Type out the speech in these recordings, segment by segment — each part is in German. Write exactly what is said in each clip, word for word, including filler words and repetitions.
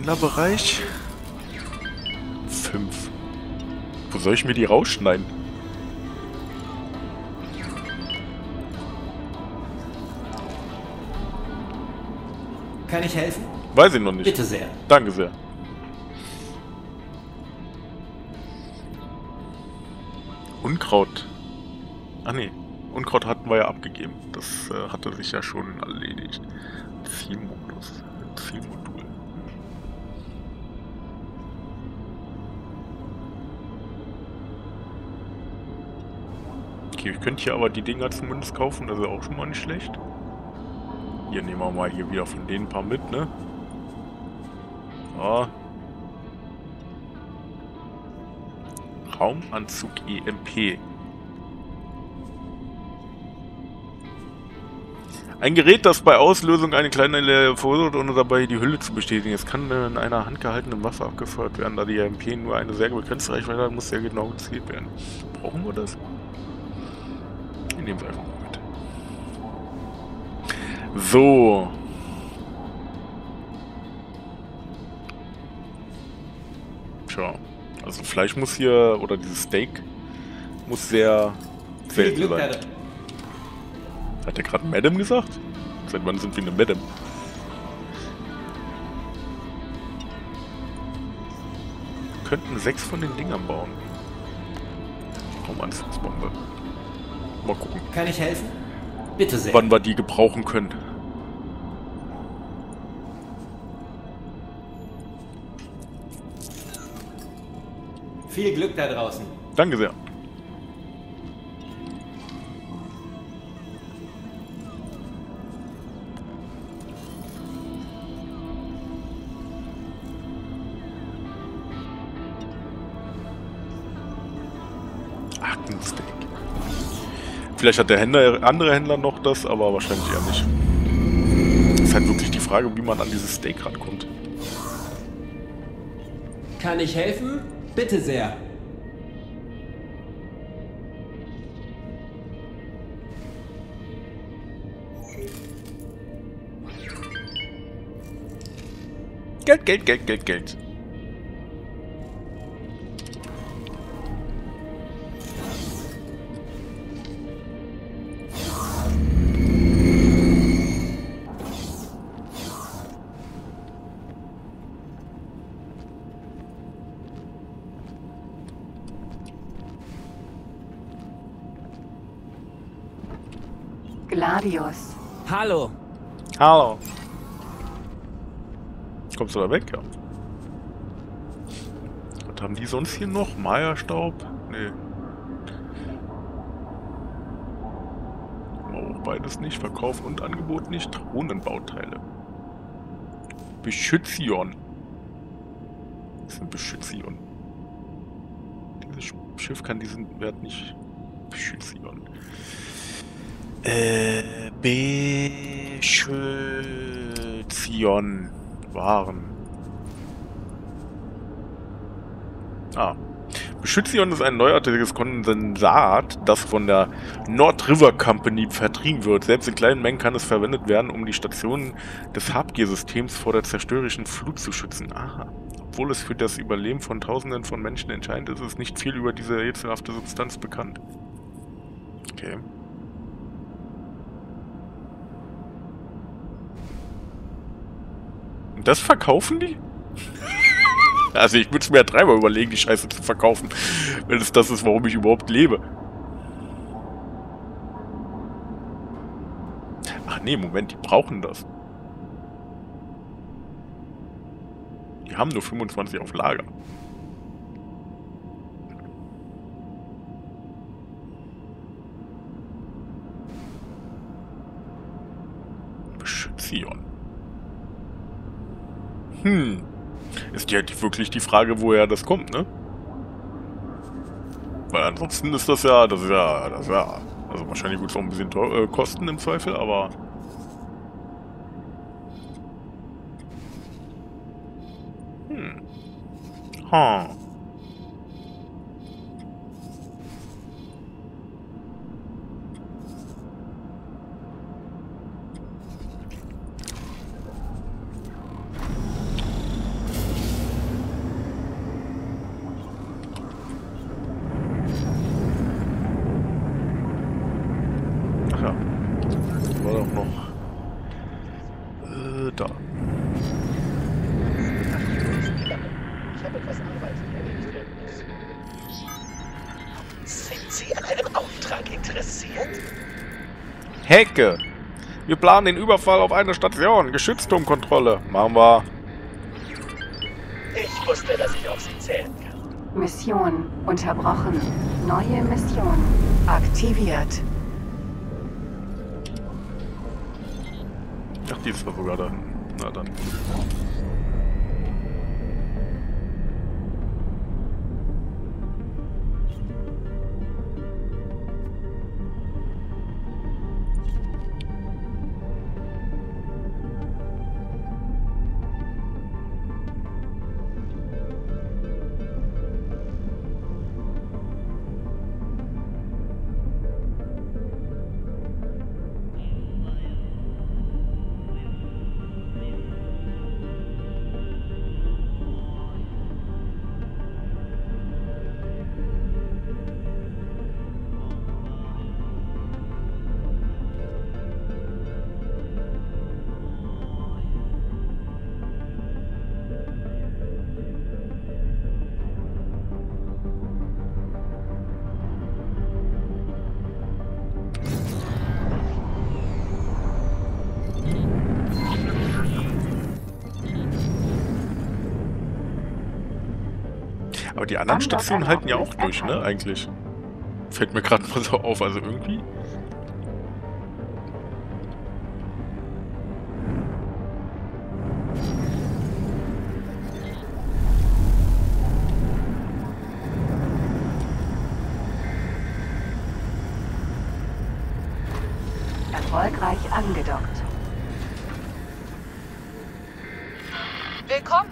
Händlerbereich. Fünf. Wo soll ich mir die rausschneiden? Kann ich helfen? Weiß ich noch nicht. Bitte sehr. Danke sehr. Unkraut. Ach nee. Unkraut hatten wir ja abgegeben. Das äh, hatte sich ja schon erledigt. Zielmodus. Zielmodul. Okay, ich könnte hier aber die Dinger zumindest kaufen. Das ist auch schon mal nicht schlecht. Hier nehmen wir mal hier wieder von denen ein paar mit, ne? Ja. Raumanzug E M P. Ein Gerät, das bei Auslösung eine kleine verursacht, ohne dabei die Hülle zu bestätigen. Es kann in einer handgehaltenen Waffe abgefeuert werden, da die E M P nur eine sehr begrenzte Reichweite hat, muss sehr genau gezielt werden. Brauchen wir das? Wir nehmen es einfach mal mit. So. Tja. Also Fleisch muss hier, oder dieses Steak, muss sehr selten sein. Hat der gerade Madam gesagt? Seit wann sind wir eine Madam? Wir könnten sechs von den Dingern bauen. Raumanzugsbombe. Mal gucken. Kann ich helfen? Bitte sehr. Wann wir die gebrauchen können. Viel Glück da draußen. Danke sehr. Aktensteak. Vielleicht hat der Händler, andere Händler noch das, aber wahrscheinlich eher nicht. Ist halt wirklich die Frage, wie man an dieses Steak rankommt. Kann ich helfen? Bitte sehr. Geld, Geld, Geld, Geld, Geld. Gladius. Hallo. Hallo. Kommst du da weg? Ja. Was haben die sonst hier noch? Maya-Staub? Nee. Auch beides nicht. Verkauf und Angebot nicht. Drohnenbauteile. Beschützion. Was ist ein Beschützion? Dieses Schiff kann diesen Wert nicht. Beschützion. Äh, Beschützion. Waren. Ah. Beschützion ist ein neuartiges Kondensat, das von der Nord River Company vertrieben wird. Selbst in kleinen Mengen kann es verwendet werden, um die Stationen des Habgier-Systems vor der zerstörerischen Flut zu schützen. Aha. Obwohl es für das Überleben von Tausenden von Menschen entscheidend ist, ist nicht viel über diese rätselhafte Substanz bekannt. Okay. Und das verkaufen die? Also ich würde es mir ja dreimal überlegen, die Scheiße zu verkaufen, wenn es das ist, warum ich überhaupt lebe. Ach nee, Moment, die brauchen das. Die haben nur fünfundzwanzig auf Lager. Beschützion. Hm. Ist ja wirklich die Frage, woher das kommt, ne? Weil ansonsten ist das ja, das ist ja, das ist ja, also wahrscheinlich wird es auch ein bisschen teuer, äh, kosten im Zweifel, aber... Hm. Ha. ja. War doch noch... Äh, da. Ich habe etwas Arbeit, die erledigt werden muss. Sind Sie an einem Auftrag interessiert? Hecke! Wir planen den Überfall auf eine Station. Geschützturmkontrolle. Machen wir. Ich wusste, dass ich auf Sie zählen kann. Mission unterbrochen. Neue Mission aktiviert. Ach, die ist doch sogar da hinten. Na dann. Aber die anderen Stationen halten ja auch durch, ne? Eigentlich. Fällt mir gerade mal so auf, also irgendwie. Erfolgreich angedockt. Willkommen.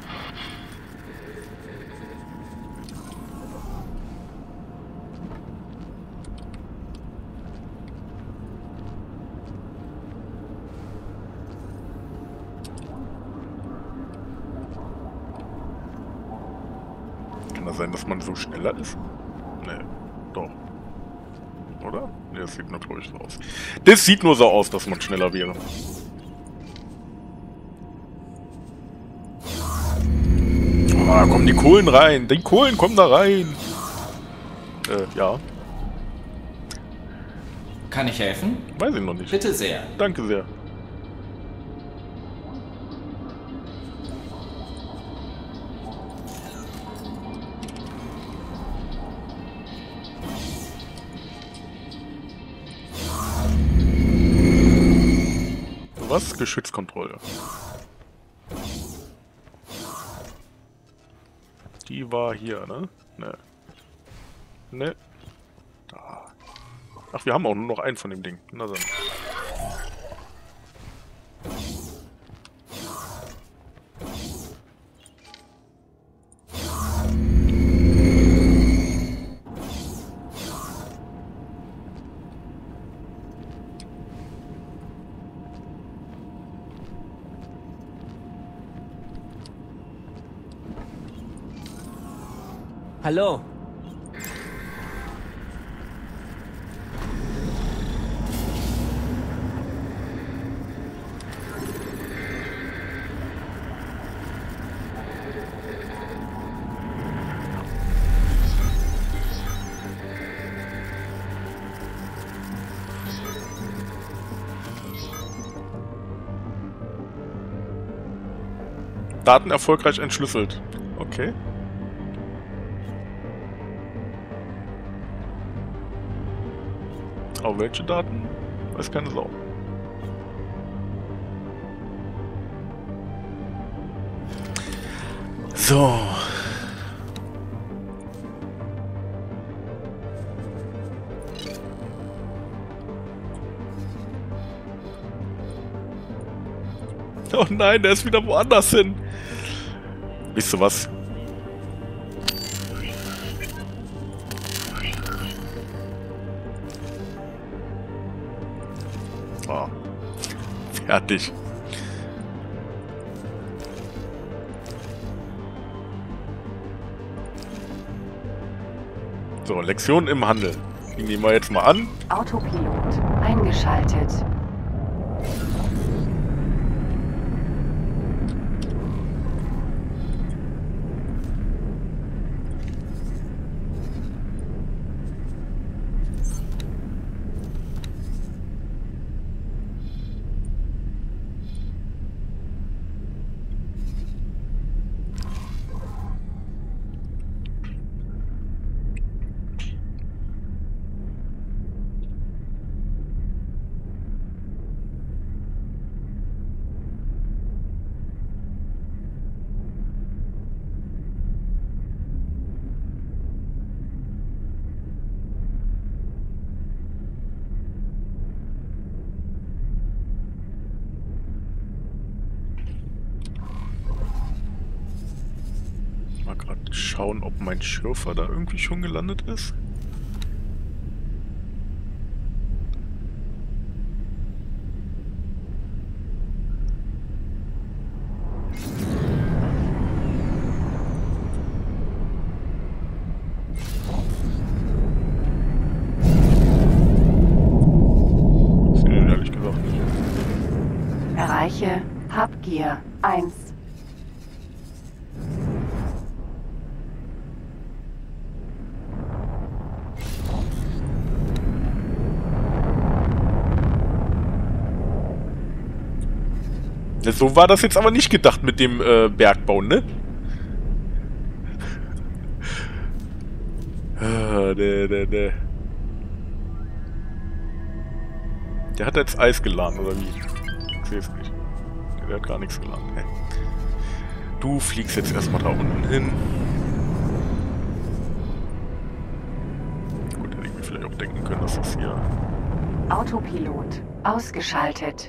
Kann das sein, dass man so schneller ist? Nee, doch. Oder? Nee, das sieht nur, glaube ich, so aus. Das sieht nur so aus, dass man schneller wäre. Oh, da kommen die Kohlen rein. Die Kohlen kommen da rein. Äh, ja. Kann ich helfen? Weiß ich noch nicht. Bitte sehr. Danke sehr. Was? Geschützkontrolle. Die war hier, ne? Ne. Ne. Da. Ach, wir haben auch nur noch einen von dem Ding. Na dann. Hallo. Daten erfolgreich entschlüsselt. Okay. Auf welche Daten? Weiß keine Sau. So. Oh nein, der ist wieder woanders hin. Wisst ihr was? Oh. Fertig. So, Lektion im Handel. Die nehmen wir jetzt mal an. Autopilot eingeschaltet. Mal gerade schauen, ob mein Schürfer da irgendwie schon gelandet ist. Nee, ehrlich gesagt nicht. Erreiche Hubgear eins. So war das jetzt aber nicht gedacht mit dem äh, Bergbau, ne? Ah, der, der, der. Der hat jetzt Eis geladen, oder wie? Ich sehe es nicht. Der hat gar nichts geladen. Hey. Du fliegst jetzt erstmal da unten hin. Gut, hätte ich mir vielleicht auch denken können, dass das hier... Autopilot ausgeschaltet.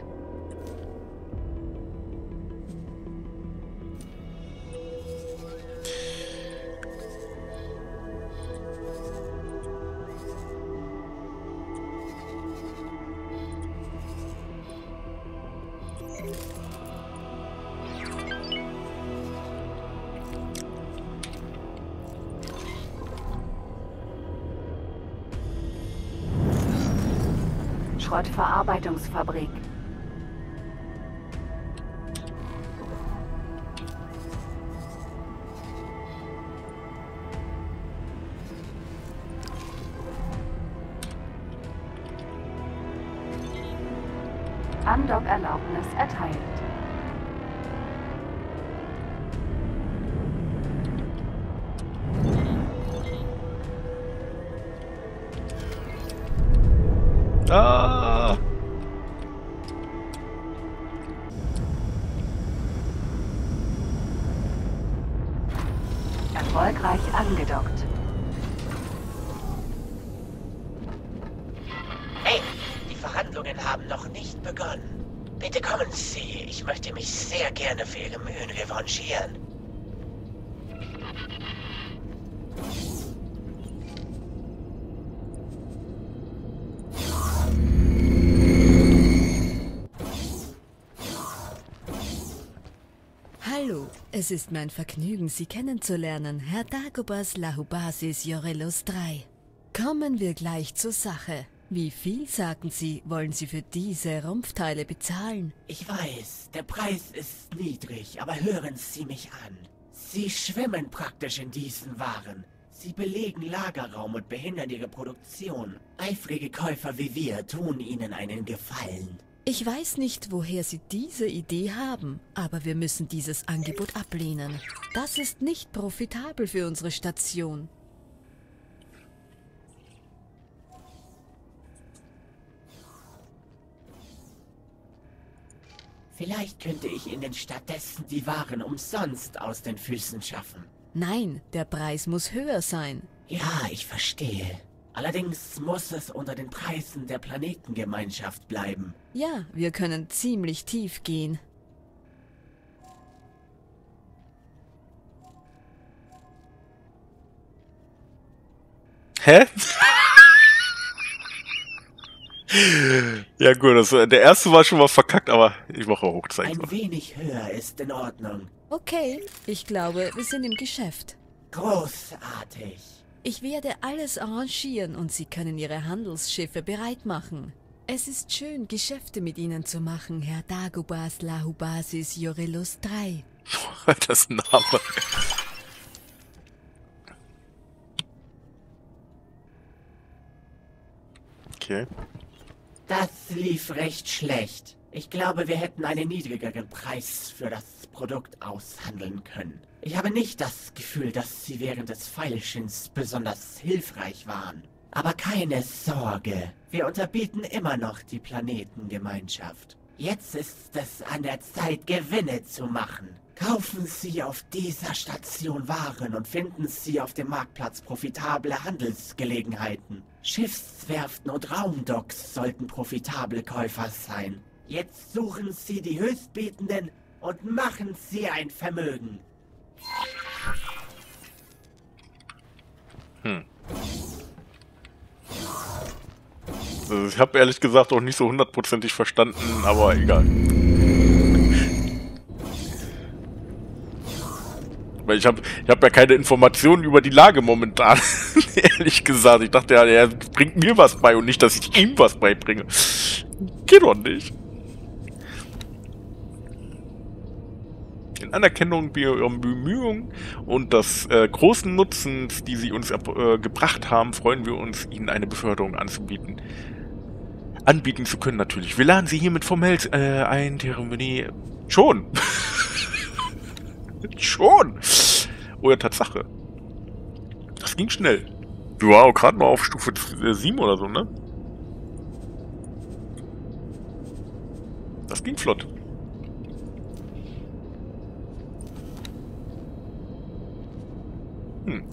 Schrottverarbeitungsfabrik. Andockerlaubnis erteilt. Ah! Erfolgreich angedockt. Hey, die Verhandlungen haben noch nicht begonnen. Bitte kommen Sie. Ich möchte mich sehr gerne für Ihre Mühen revanchieren. Hallo, es ist mein Vergnügen, Sie kennenzulernen, Herr Dagobas Lahubasis Jorellus drei. Kommen wir gleich zur Sache. Wie viel, sagen Sie, wollen Sie für diese Rumpfteile bezahlen? Ich weiß, der Preis ist niedrig, aber hören Sie mich an. Sie schwimmen praktisch in diesen Waren. Sie belegen Lagerraum und behindern ihre Produktion. Eifrige Käufer wie wir tun Ihnen einen Gefallen. Ich weiß nicht, woher Sie diese Idee haben, aber wir müssen dieses Angebot ablehnen. Das ist nicht profitabel für unsere Station. Vielleicht könnte ich Ihnen stattdessen die Waren umsonst aus den Füßen schaffen. Nein, der Preis muss höher sein. Ja, ich verstehe. Allerdings muss es unter den Preisen der Planetengemeinschaft bleiben. Ja, wir können ziemlich tief gehen. Hä? Ja gut, das, der erste war schon mal verkackt, aber ich mache hoch. Ein wenig höher ist in Ordnung. Okay, ich glaube, wir sind im Geschäft. Großartig. Ich werde alles arrangieren und Sie können Ihre Handelsschiffe bereit machen. Es ist schön, Geschäfte mit Ihnen zu machen, Herr Dagobas Lahubasis Jorellus drei. Das ist ein Name. Okay. Das lief recht schlecht. Ich glaube, wir hätten einen niedrigeren Preis für das Produkt aushandeln können. Ich habe nicht das Gefühl, dass Sie während des Feilschins besonders hilfreich waren. Aber keine Sorge, wir unterbieten immer noch die Planetengemeinschaft. Jetzt ist es an der Zeit, Gewinne zu machen. Kaufen Sie auf dieser Station Waren und finden Sie auf dem Marktplatz profitable Handelsgelegenheiten. Schiffswerften und Raumdocks sollten profitable Käufer sein. Jetzt suchen Sie die Höchstbietenden und machen Sie ein Vermögen. Hm. Also ich habe ehrlich gesagt auch nicht so hundertprozentig verstanden, aber egal. Weil ich habe ich hab ja keine Informationen über die Lage momentan, ehrlich gesagt. Ich dachte ja, er bringt mir was bei und nicht, dass ich ihm was beibringe. Geht doch nicht. In Anerkennung für ihre Bemühungen und des äh, großen Nutzens, die sie uns äh, gebracht haben, freuen wir uns, ihnen eine Beförderung anzubieten. Anbieten zu können natürlich. Wir laden sie hiermit formell äh, ein, Zeremonie. Schon! Schon! Oh ja, Tatsache. Das ging schnell. Wow, gerade mal auf Stufe sieben oder so, ne? Das ging flott. Hm.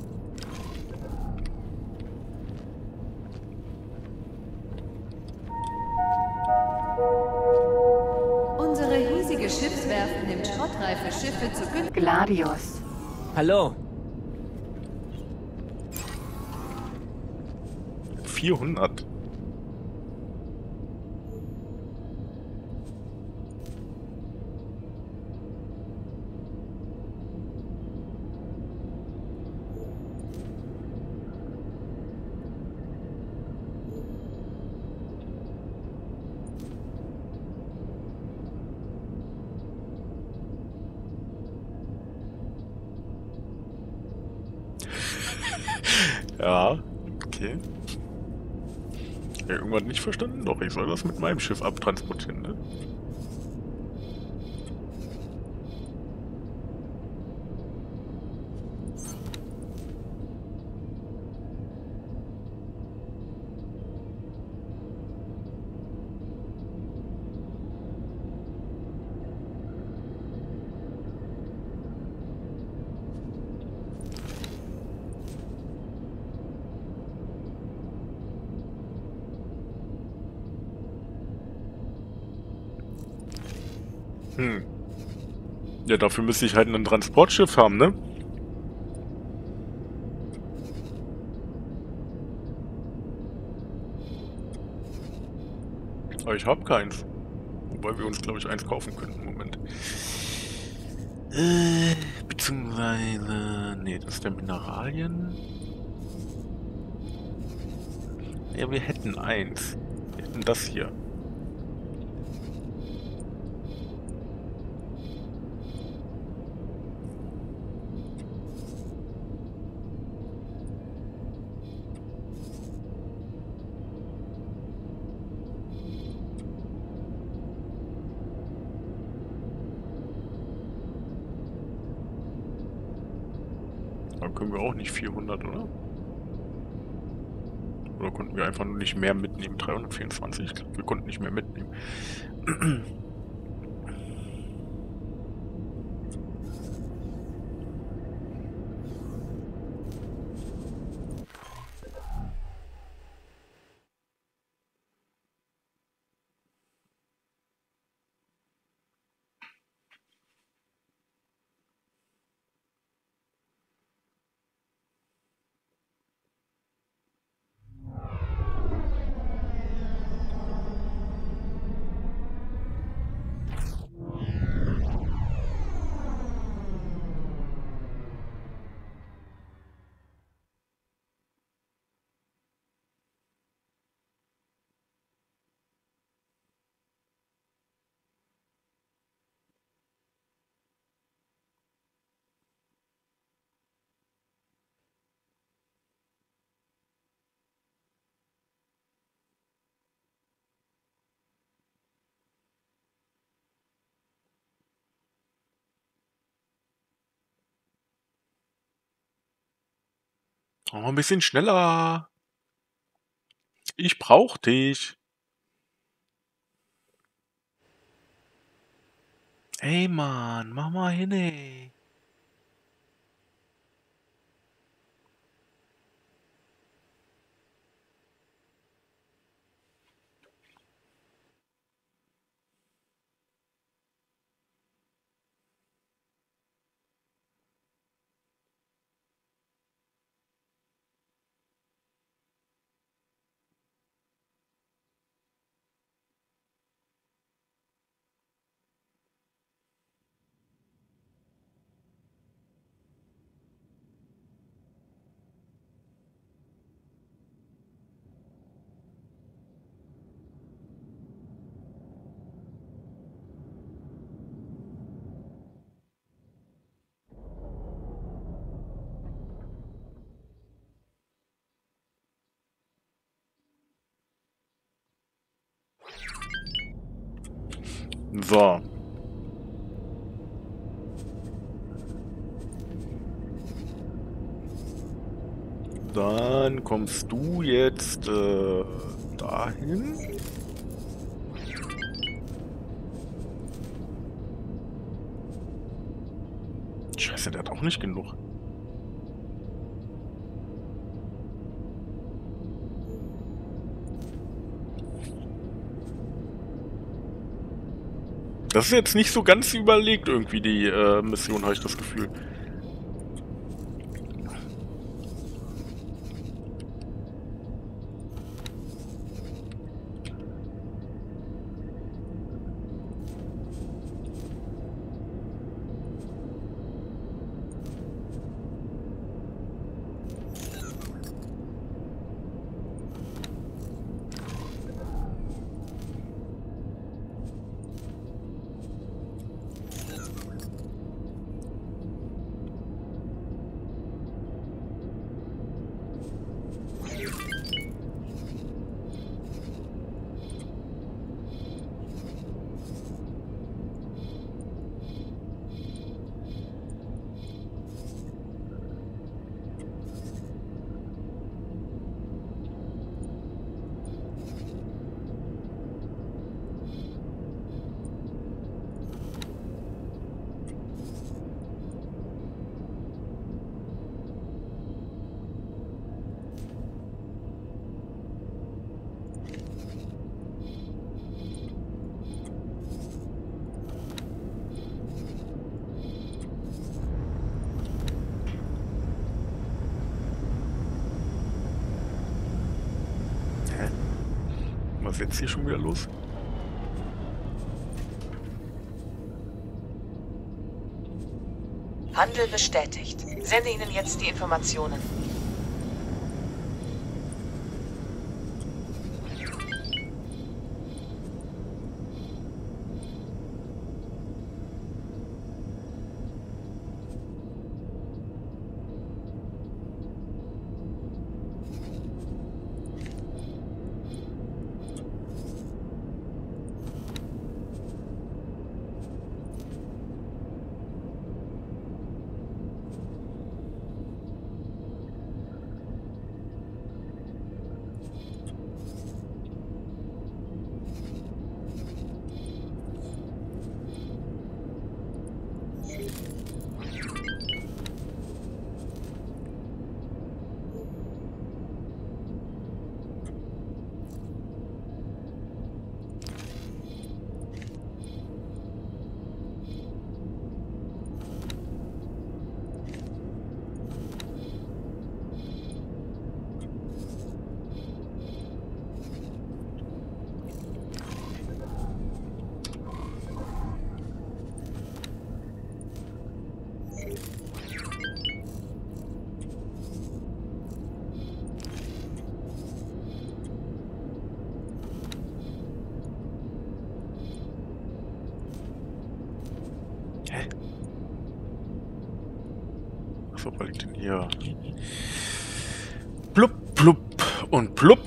Unsere hiesige Schiffswerft nimmt schrottreife Schiffe zu gün... Gladius. Hallo. vierhundert. Ja, okay. Ja, irgendwann nicht verstanden? Doch, ich soll das mit meinem Schiff abtransportieren, ne? Hm. Ja, dafür müsste ich halt ein Transportschiff haben, ne? Aber ich habe keins. Wobei wir uns, glaube ich, eins kaufen könnten. Moment. Äh, beziehungsweise... Nee, das ist der Mineralien. Ja, wir hätten eins. Wir hätten das hier. Dann können wir auch nicht vierhundert, oder? Oder konnten wir einfach nur nicht mehr mitnehmen? dreihundertvierundzwanzig? Ich glaube, wir konnten nicht mehr mitnehmen. Mach mal ein bisschen schneller. Ich brauch dich. Ey, Mann, mach mal hin, ey. So. Dann kommst du jetzt äh, dahin. Scheiße, der hat auch nicht genug. Das ist jetzt nicht so ganz überlegt irgendwie, die äh, Mission, habe ich das Gefühl. Was ist jetzt hier schon wieder los? Handel bestätigt. Sende Ihnen jetzt die Informationen. Was liegt denn hier? Plupp, plupp und plupp.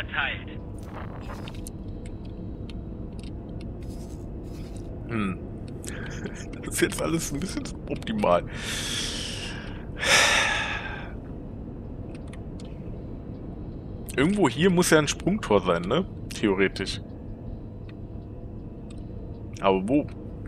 erteilt. Hm. Das ist jetzt alles ein bisschen optimal. Irgendwo hier muss ja ein Sprungtor sein, ne? Theoretisch. Aber wo?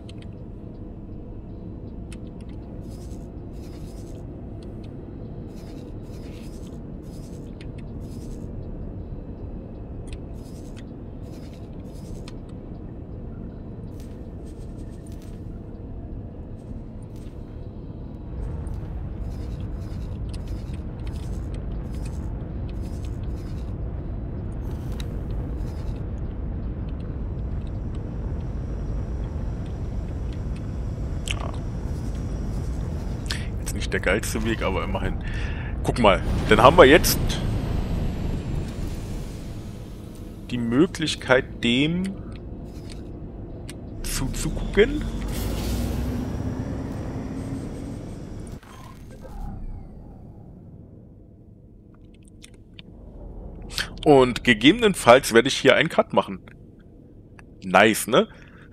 Nicht der geilste Weg, aber immerhin. Guck mal, dann haben wir jetzt die Möglichkeit, dem zuzugucken. Und gegebenenfalls werde ich hier einen Cut machen. Nice, ne?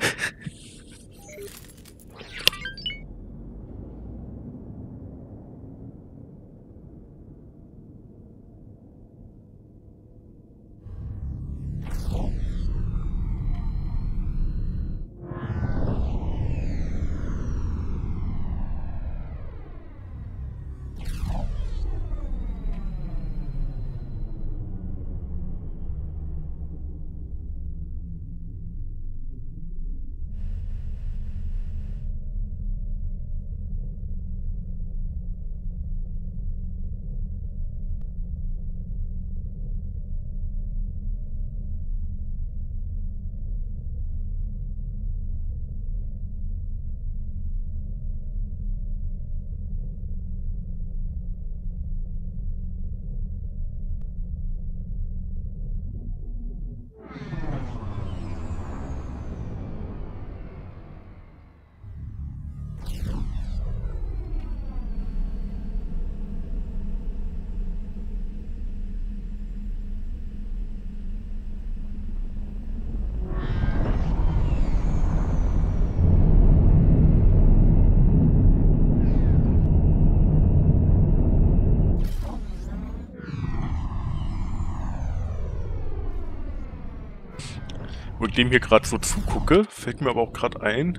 Wo ich dem hier gerade so zugucke, fällt mir aber auch gerade ein.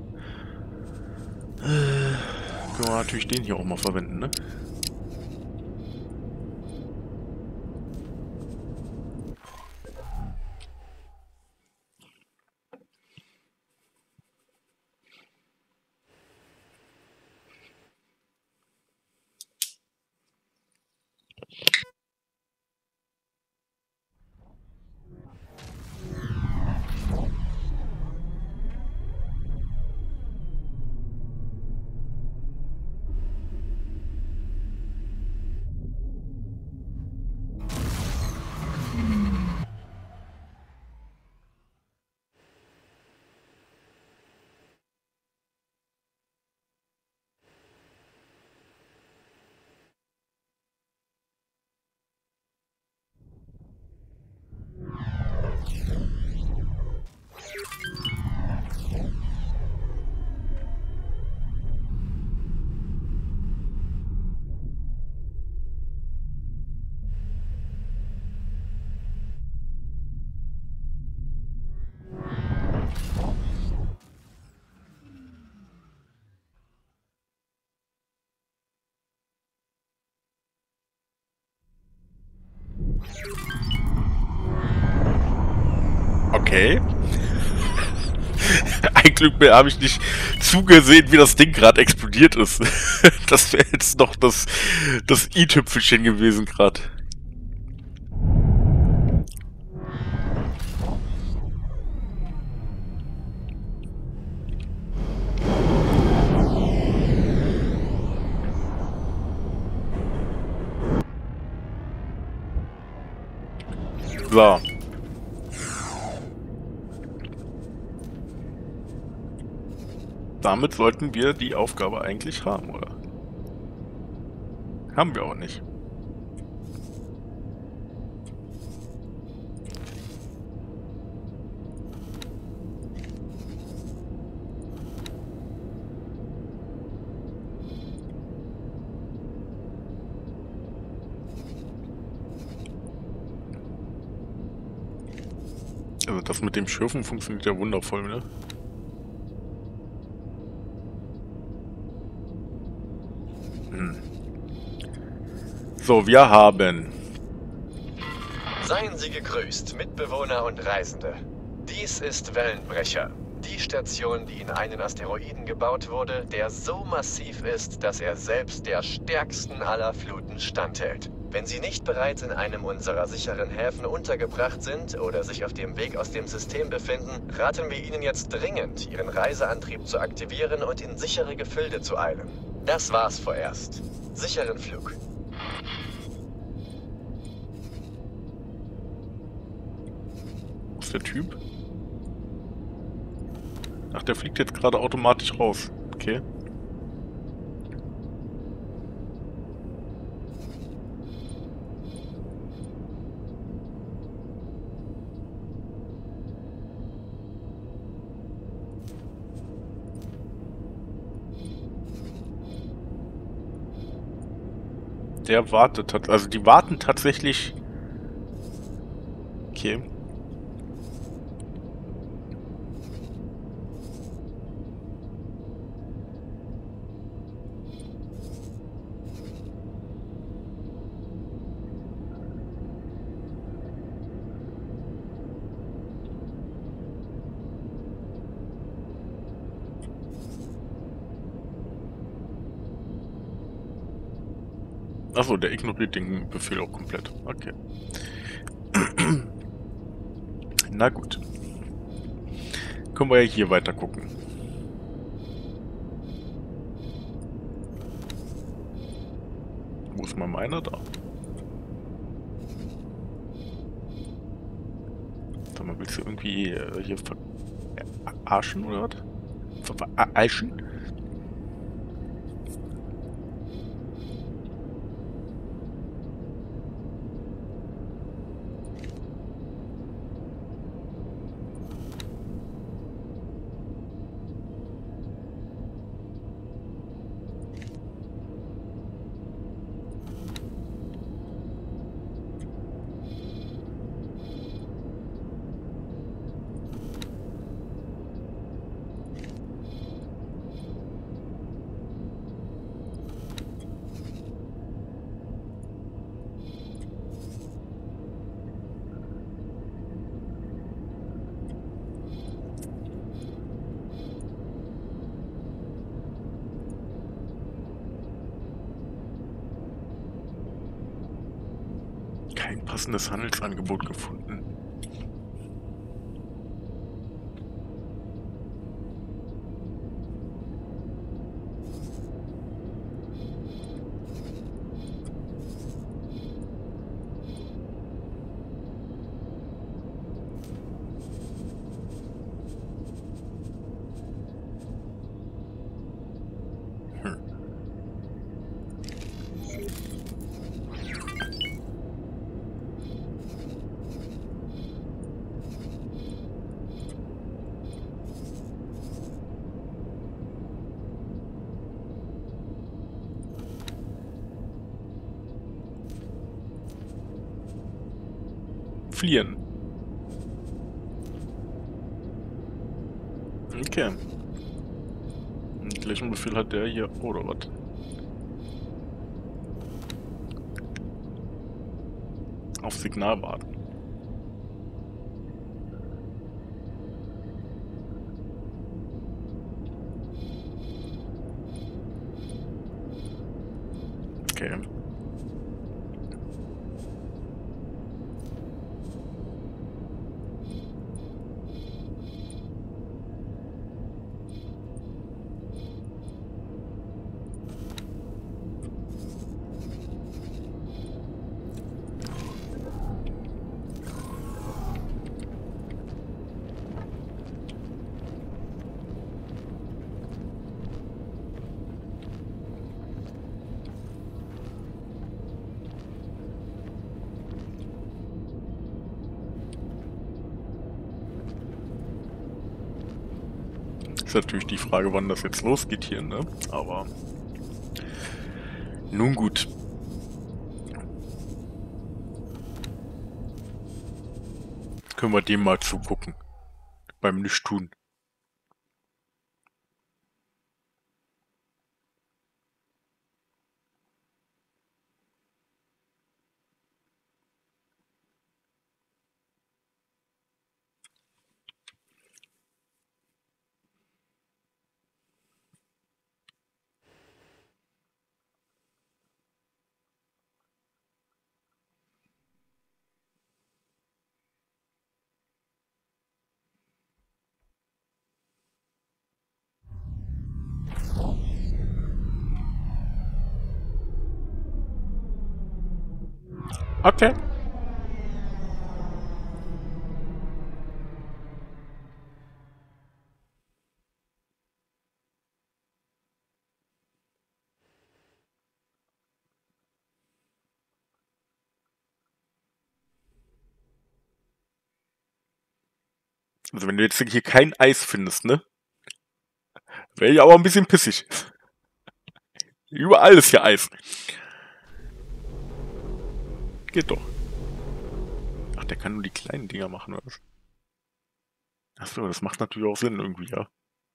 Äh, können wir natürlich den hier auch mal verwenden, ne? Okay. Ein Glück mehr habe ich nicht zugesehen, wie das Ding gerade explodiert ist. Das wäre jetzt noch das, das i-Tüpfelchen gewesen gerade. So. Damit sollten wir die Aufgabe eigentlich haben, oder? Haben wir auch nicht. Also das mit dem Schürfen funktioniert ja wundervoll, ne? Hm. So, wir haben... Seien Sie gegrüßt, Mitbewohner und Reisende. Dies ist Wellenbrecher. Die Station, die in einen Asteroiden gebaut wurde, der so massiv ist, dass er selbst der stärksten aller Fluten standhält. Wenn Sie nicht bereits in einem unserer sicheren Häfen untergebracht sind oder sich auf dem Weg aus dem System befinden, raten wir Ihnen jetzt dringend, Ihren Reiseantrieb zu aktivieren und in sichere Gefilde zu eilen. Das war's vorerst. Sicheren Flug. Wo ist der Typ? Ach, der fliegt jetzt gerade automatisch raus. Okay. Der wartet, also die warten tatsächlich. Okay. Achso, der ignoriert den Befehl auch komplett. Okay. Na gut. Können wir ja hier weiter gucken. Wo ist mal meiner da? Sag mal, willst du irgendwie äh, hier verarschen oder was? Verarschen? Kein passendes Handelsangebot gefunden. Hm. Fliehen. Okay. Den gleichen Befehl hat der hier, oder was? Auf Signal warten. Okay. Ist natürlich die Frage, wann das jetzt losgeht hier, ne? Aber nun gut. Können wir dem mal zugucken. Beim Nichttun. Okay. Also wenn du jetzt hier kein Eis findest, ne? Wäre ich aber ein bisschen pissig. Überall ist hier Eis. Geht doch. Ach, der kann nur die kleinen Dinger machen, oder was? Achso, das macht natürlich auch Sinn irgendwie, ja.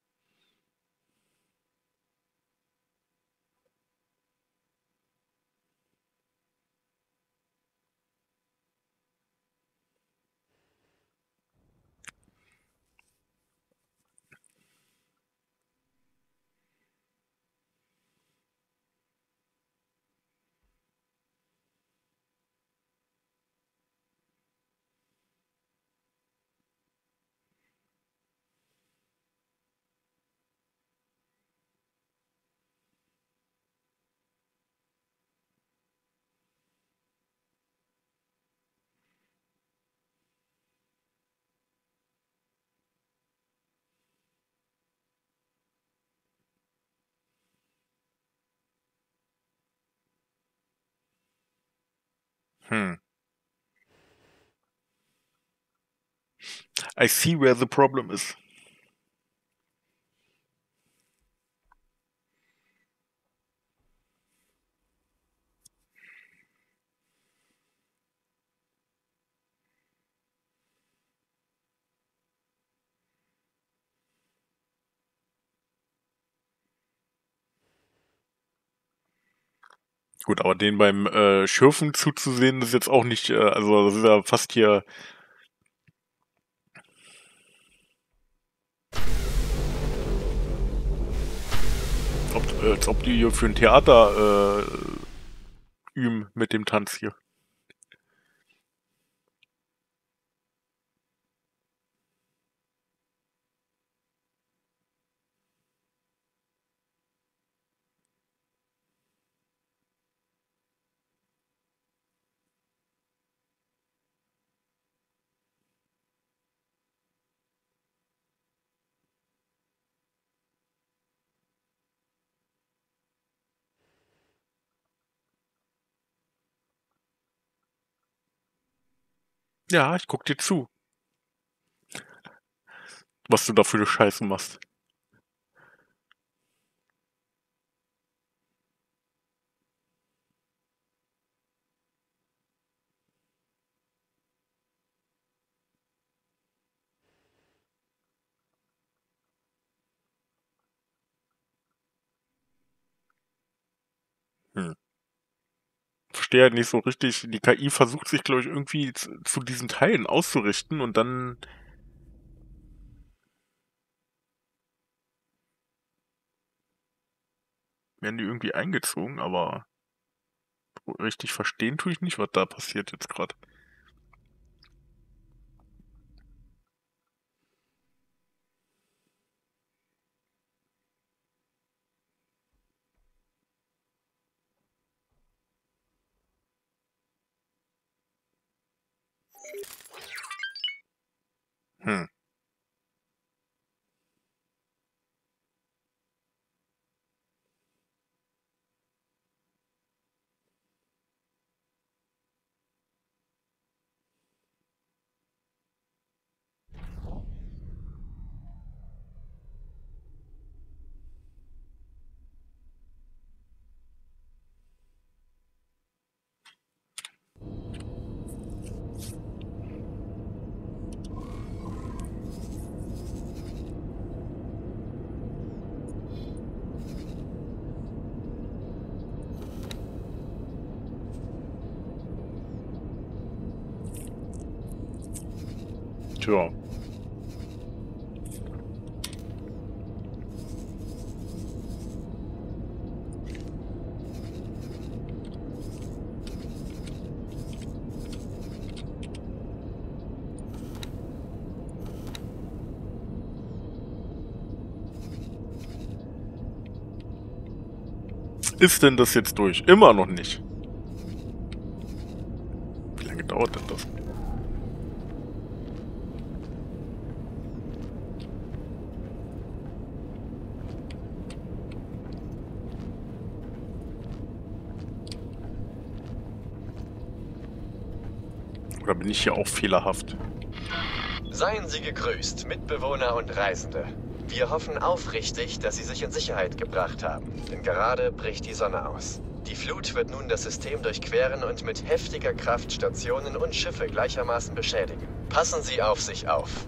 Hm. I see where the problem is. Gut, aber den beim äh, Schürfen zuzusehen, ist jetzt auch nicht, äh, also das ist ja fast hier... Ob, äh, als ob die hier für ein Theater äh, üben mit dem Tanz hier. Ja, ich guck dir zu. Was du da für eine Scheiße machst. Hm. Verstehe halt nicht so richtig. Die K I versucht sich, glaube ich, irgendwie zu, zu diesen Teilen auszurichten und dann... werden die irgendwie eingezogen, aber richtig verstehen tue ich nicht, was da passiert jetzt gerade. Hm. Tja. Ist denn das jetzt durch? Immer noch nicht. Wie lange dauert denn das? Oder bin ich hier auch fehlerhaft? Seien Sie gegrüßt, Mitbewohner und Reisende. Wir hoffen aufrichtig, dass Sie sich in Sicherheit gebracht haben, denn gerade bricht die Sonne aus. Die Flut wird nun das System durchqueren und mit heftiger Kraft Stationen und Schiffe gleichermaßen beschädigen. Passen Sie auf sich auf.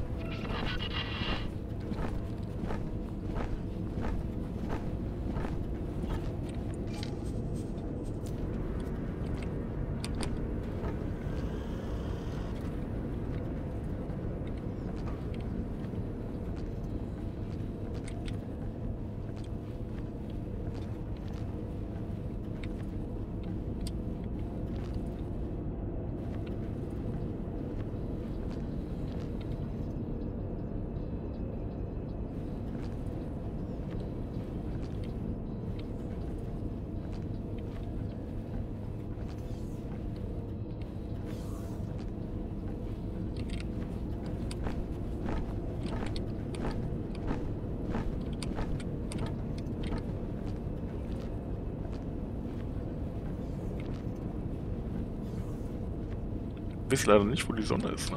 Ich weiß leider nicht, wo die Sonne ist, ne?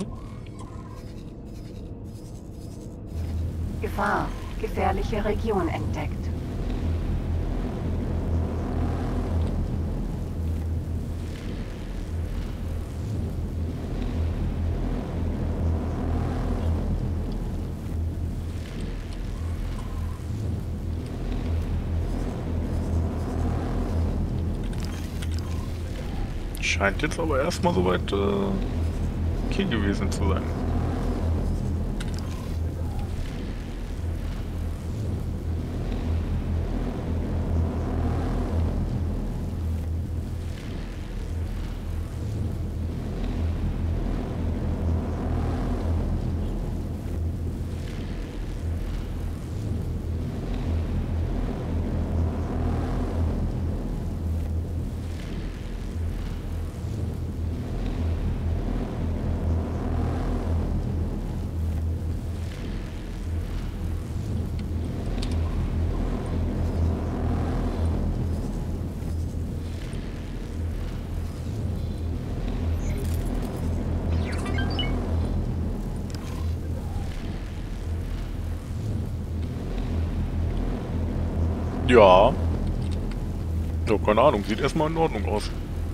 Gefahr. Gefährliche Region entdeckt. Scheint jetzt aber erstmal soweit äh, okay gewesen zu sein. Ja. Ja, keine Ahnung. Sieht erstmal in Ordnung aus.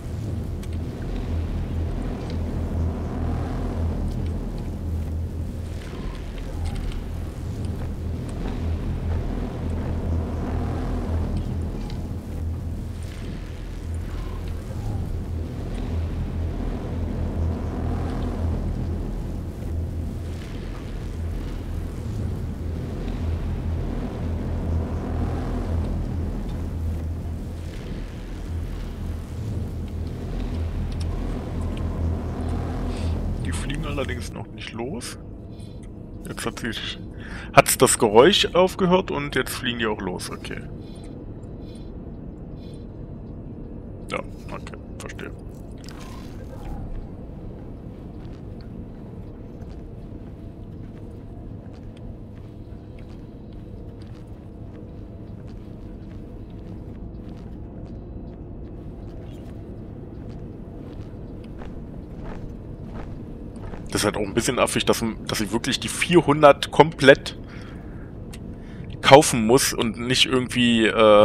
Allerdings noch nicht los. Jetzt hat sich hat's das Geräusch aufgehört und jetzt fliegen die auch los. Okay. Ja, okay, verstehe. Das ist halt auch ein bisschen affig, dass, dass ich wirklich die vierhundert komplett kaufen muss und nicht irgendwie, äh...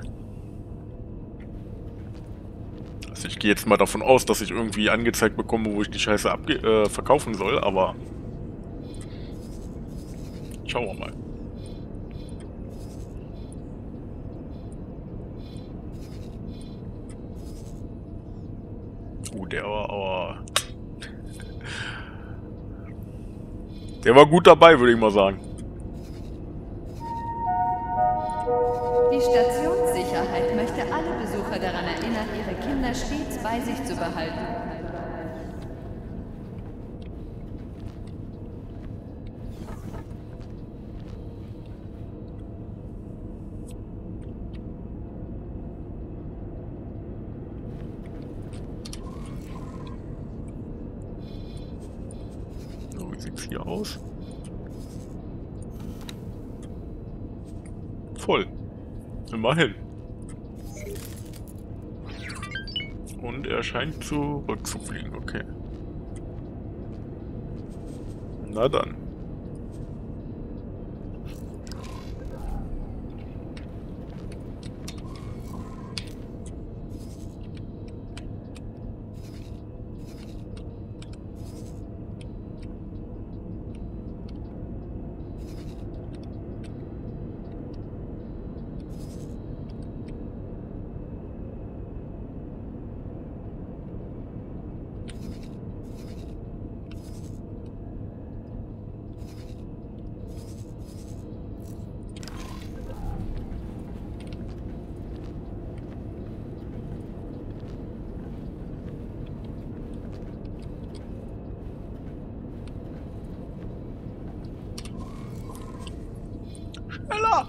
Also ich gehe jetzt mal davon aus, dass ich irgendwie angezeigt bekomme, wo ich die Scheiße abge äh, verkaufen soll, aber... Schauen wir mal. Uh, der war aber... Der war gut dabei, würde ich mal sagen. Die Stationssicherheit möchte alle Besucher daran erinnern, ihre Kinder stets bei sich zu behalten. So, wie sieht's hier aus? Voll. Immerhin. Und er scheint zurückzufliegen, okay. Na dann. Schneller!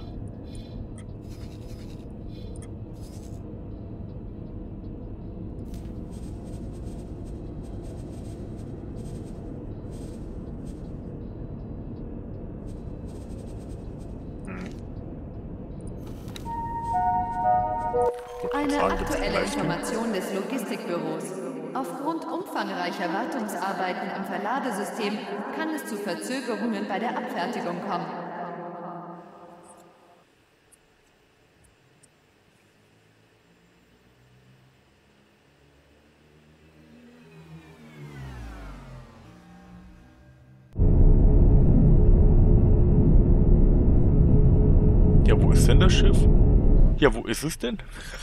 Eine aktuelle Information des Logistikbüros. Aufgrund umfangreicher Wartungsarbeiten im Verladesystem kann es zu Verzögerungen bei der Abfertigung kommen. Ja, wo ist denn das Schiff? Ja, wo ist es denn?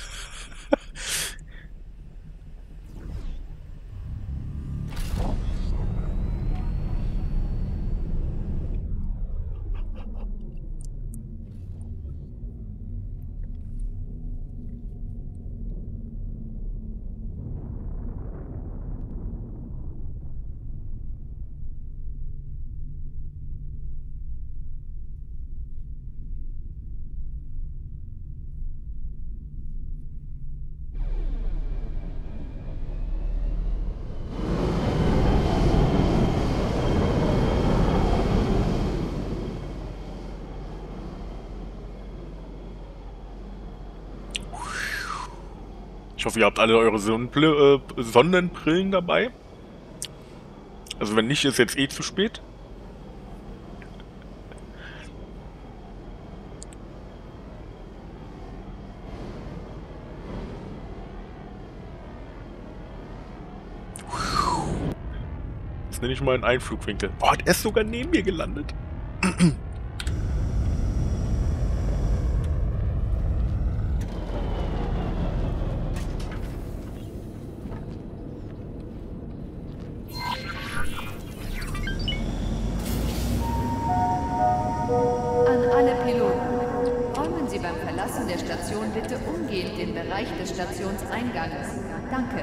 Ich hoffe, ihr habt alle eure Sonnenbl- äh, Sonnenbrillen dabei. Also wenn nicht, ist jetzt eh zu spät. Das nenne ich mal einen Einflugwinkel. Boah, der ist sogar neben mir gelandet. Der Station bitte umgehend den Bereich des Stationseinganges. Danke.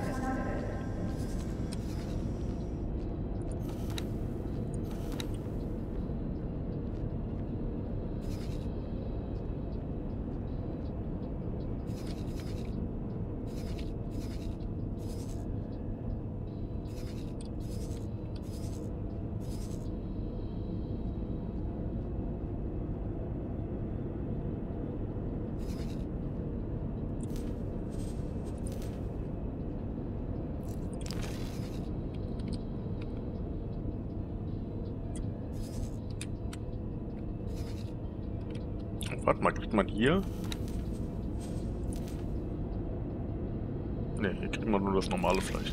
Warte mal, kriegt man hier? Ne, hier kriegt man nur das normale Fleisch.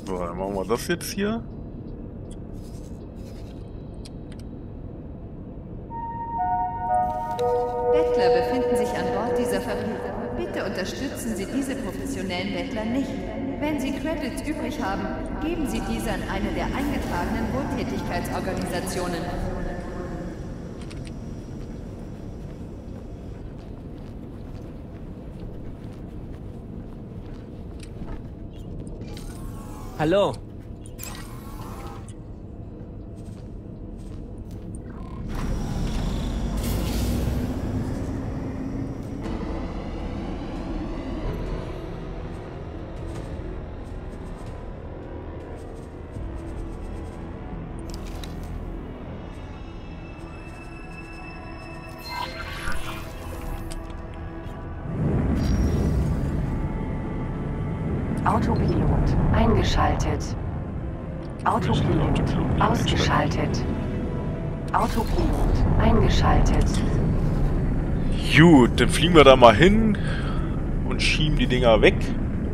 So, dann machen wir das jetzt hier. Bettler befinden sich an Bord dieser Fabrik. Bitte unterstützen Sie diese professionellen Bettler nicht. Wenn Sie Credits übrig haben, geben Sie diese an eine der eingetragenen Wohltätigkeitsorganisationen. Hallo. Autopilot eingeschaltet. Autopilot ausgeschaltet. Autopilot eingeschaltet. Gut, dann fliegen wir da mal hin und schieben die Dinger weg.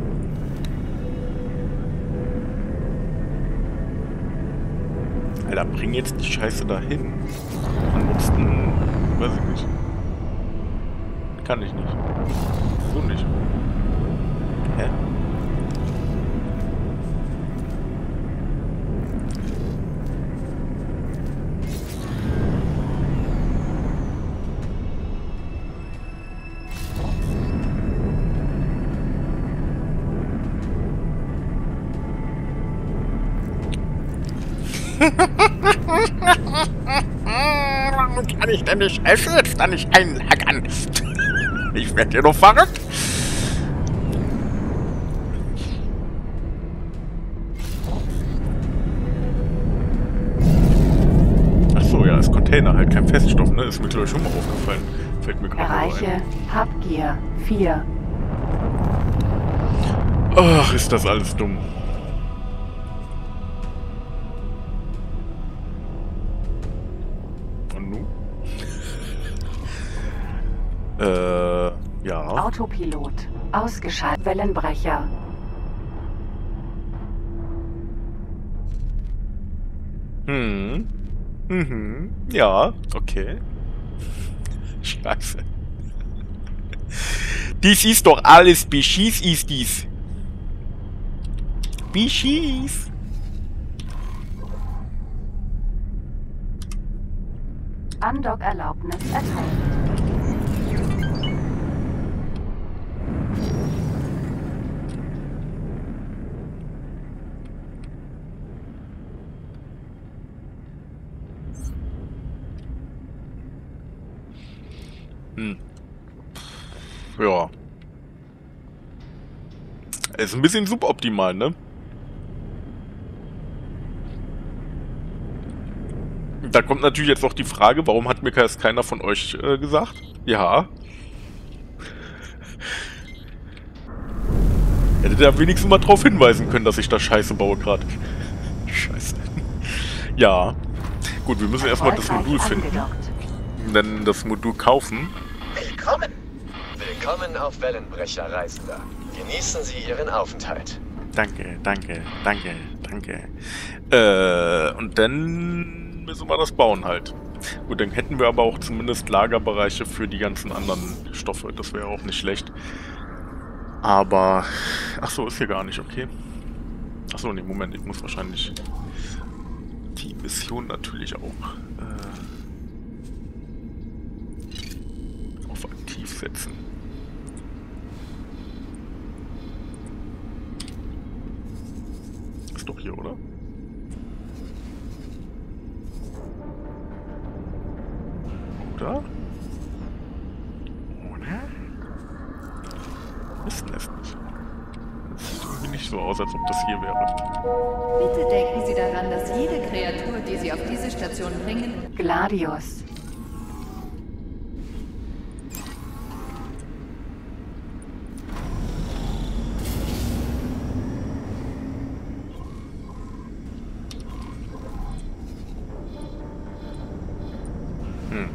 Alter, bring jetzt die Scheiße da hin. Ansonsten, weiß ich nicht. Kann ich nicht. So nicht. Hä? Warum kann ich denn nicht helfen, jetzt da nicht einlagern? Ich werde hier noch verrückt. Achso, ja, ist Container, halt kein Feststoff, ne? Ist mir glaube ich schon mal aufgefallen. Fällt mir gerade ein. Erreiche Hubgear vier. Ach, ist das alles dumm. Äh, ja. Autopilot ausgeschaltet. Wellenbrecher. Hm. Mhm. Ja, okay. Scheiße. Dies ist doch alles Beschiss, ist dies. Beschiss. Andock-Erlaubnis erteilt. Hm. Ja. Ist ein bisschen suboptimal, ne? Da kommt natürlich jetzt noch die Frage, warum hat mir das keiner von euch äh, gesagt? Ja. Hättet ihr wenigstens mal drauf hinweisen können, dass ich da Scheiße baue gerade. Scheiße. Ja. Gut, wir müssen erstmal das Modul finden. Dann das Modul kaufen. Willkommen! Willkommen auf Wellenbrecher, Reisender. Genießen Sie Ihren Aufenthalt. Danke, danke, danke, danke. Äh, und dann müssen wir das bauen halt. Gut, dann hätten wir aber auch zumindest Lagerbereiche für die ganzen anderen Stoffe. Das wäre auch nicht schlecht. Aber... Ach so, ist hier gar nicht, okay. Ach so, nee, Moment, ich muss wahrscheinlich die Mission natürlich auch äh, auf aktiv setzen. Ist doch hier, oder? Oder? Oder? Ist es nicht. Das sieht irgendwie nicht so aus, als ob das hier wäre. Bitte denken Sie daran, dass jede Kreatur, die Sie auf diese Station bringen... Gladius. Hm.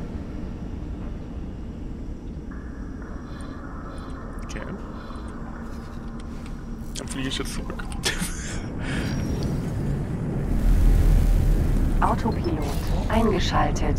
Okay. Dann fliege ich jetzt zurück. Autopilot eingeschaltet.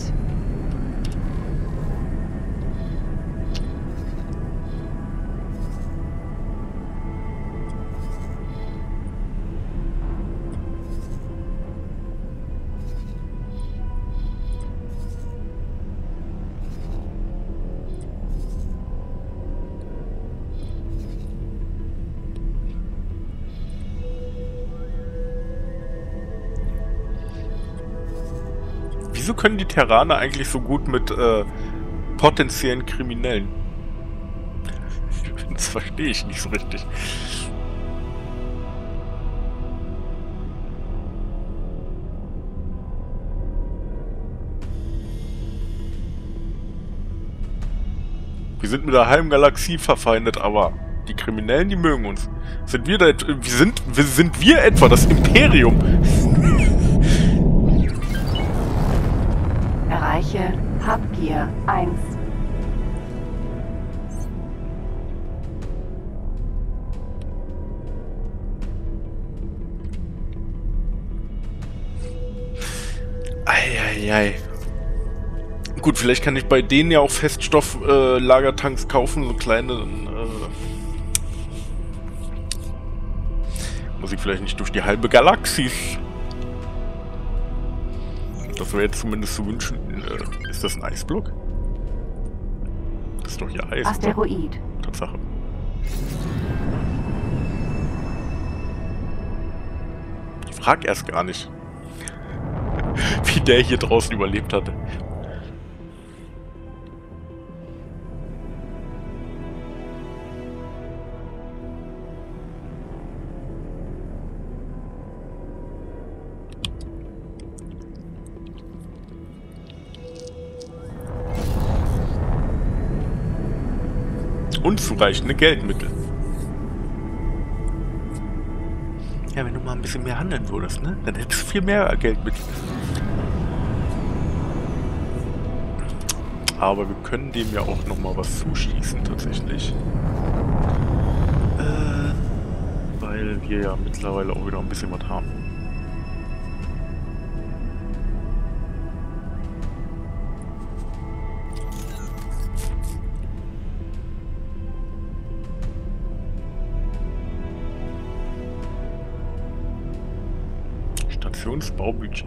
Wieso können die Terraner eigentlich so gut mit äh, potenziellen Kriminellen? Das verstehe ich nicht so richtig. Wir sind mit der halben Galaxie verfeindet, aber die Kriminellen, die mögen uns. Sind wir da, sind, sind wir etwa das Imperium? Erreiche Hubgear eins. Eieiei. Gut, vielleicht kann ich bei denen ja auch Feststoff-Lagertanks äh, kaufen, so kleine. Äh, muss ich vielleicht nicht durch die halbe Galaxie. Das wäre jetzt zumindest zu wünschen. Äh, ist das ein Eisblock? Das ist doch hier Eis. Asteroid. Oder? Tatsache. Ich frag erst gar nicht, wie der hier draußen überlebt hatte. Unzureichende Geldmittel. Ja, wenn du mal ein bisschen mehr handeln würdest, ne? Dann hättest du viel mehr Geldmittel. Aber wir können dem ja auch nochmal was zuschießen, tatsächlich. Äh, weil wir ja mittlerweile auch wieder ein bisschen was haben. Stationsbaubudget.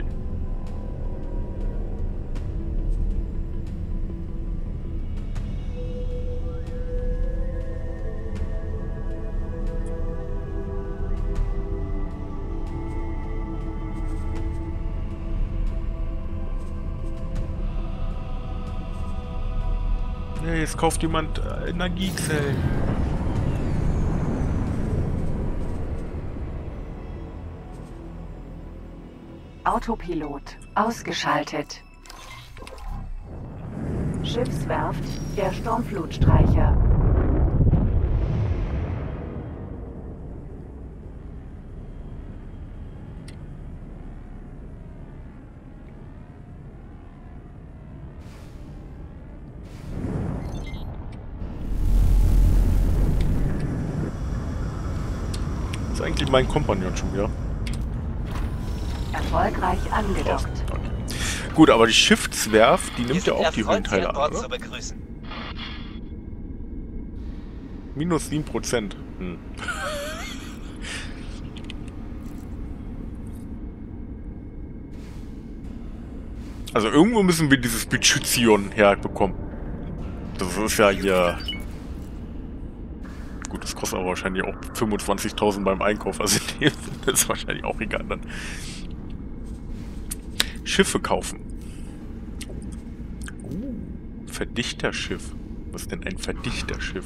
Ja, jetzt kauft jemand äh, Energiezellen. Autopilot ausgeschaltet. Schiffswerft der Sturmflutstreicher. Das ist eigentlich mein Kompagnon schon wieder. Erfolgreich angedockt. Okay. Gut, aber die Schiffswerft, die nimmt ja auch die Höhenteile an, oder? Minus sieben Prozent. Hm. Also irgendwo müssen wir dieses Beschützion herbekommen. Das ist ja hier... Gut, das kostet aber wahrscheinlich auch fünfundzwanzigtausend beim Einkauf. Also das ist wahrscheinlich auch egal dann. Schiffe kaufen. Uh, Verdichterschiff. Was ist denn ein Verdichterschiff?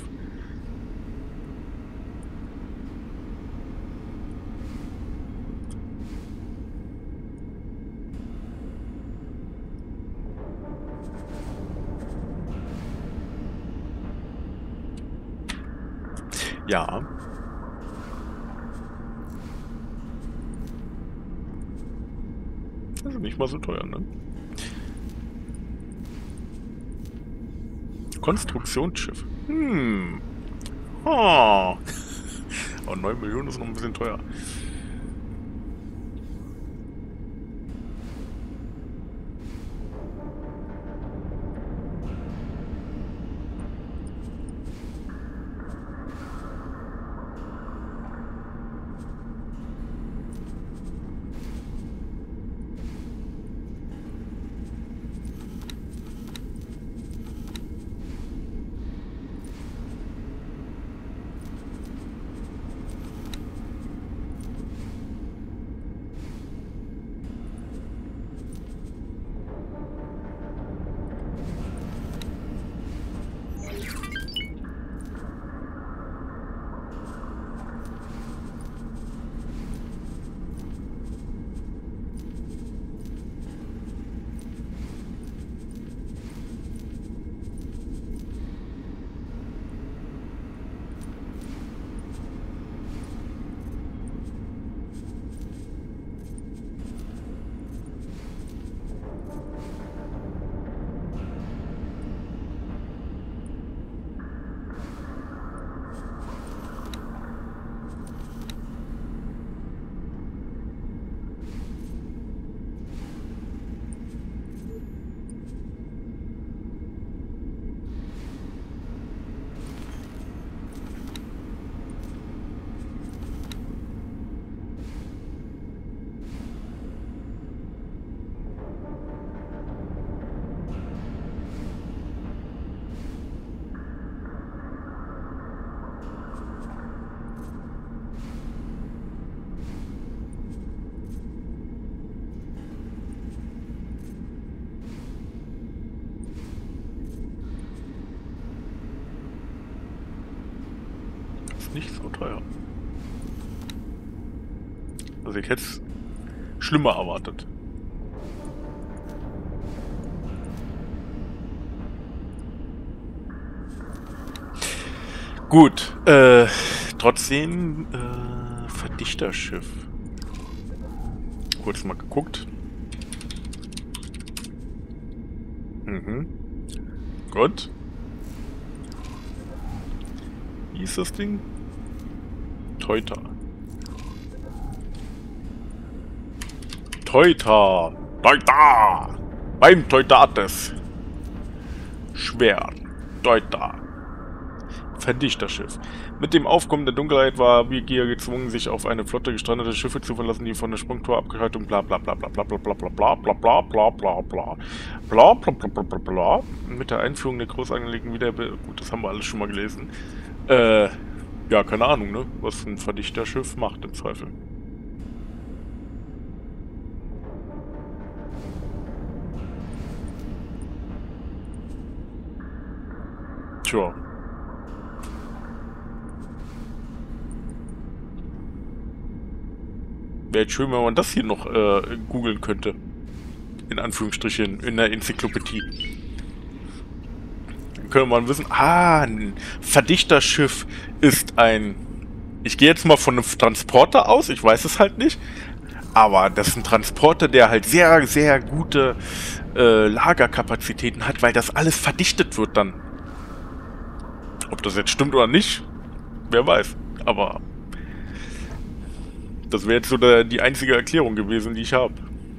Ja. Das ist nicht mal so teuer, ne? Konstruktionsschiff. Hm. Oh. Aber neun Millionen ist noch ein bisschen teuer. ist nicht so teuer. Also ich hätte es schlimmer erwartet. Gut, äh, trotzdem, äh, Verdichterschiff. Kurz mal geguckt. Mhm. Gut. Wie ist das Ding? Teuta. Teuta! Teuta! Beim Teutates! Schwert. Teuta. Verdichterschiff. Mit dem Aufkommen der Dunkelheit war Abigail gezwungen, sich auf eine Flotte gestrandeter Schiffe zu verlassen, die von der Sprungtorabschaltung bla bla bla bla bla bla bla bla bla bla bla bla bla bla bla bla bla bla bla. Mit der Einführung der groß angelegten Wiederbe... Gut, das haben wir alles schon mal gelesen. Äh, ja, keine Ahnung, ne? Was ein Verdichterschiff macht im Zweifel. Tja. Wäre jetzt schön, wenn man das hier noch äh, googeln könnte. In Anführungsstrichen, in der Enzyklopädie. Dann könnte man wissen, ah, ein Verdichterschiff ist ein... Ich gehe jetzt mal von einem Transporter aus, ich weiß es halt nicht. Aber das ist ein Transporter, der halt sehr, sehr gute äh, Lagerkapazitäten hat, weil das alles verdichtet wird dann. Ob das jetzt stimmt oder nicht, wer weiß. Aber... Das wäre jetzt so der, die einzige Erklärung gewesen, die ich habe.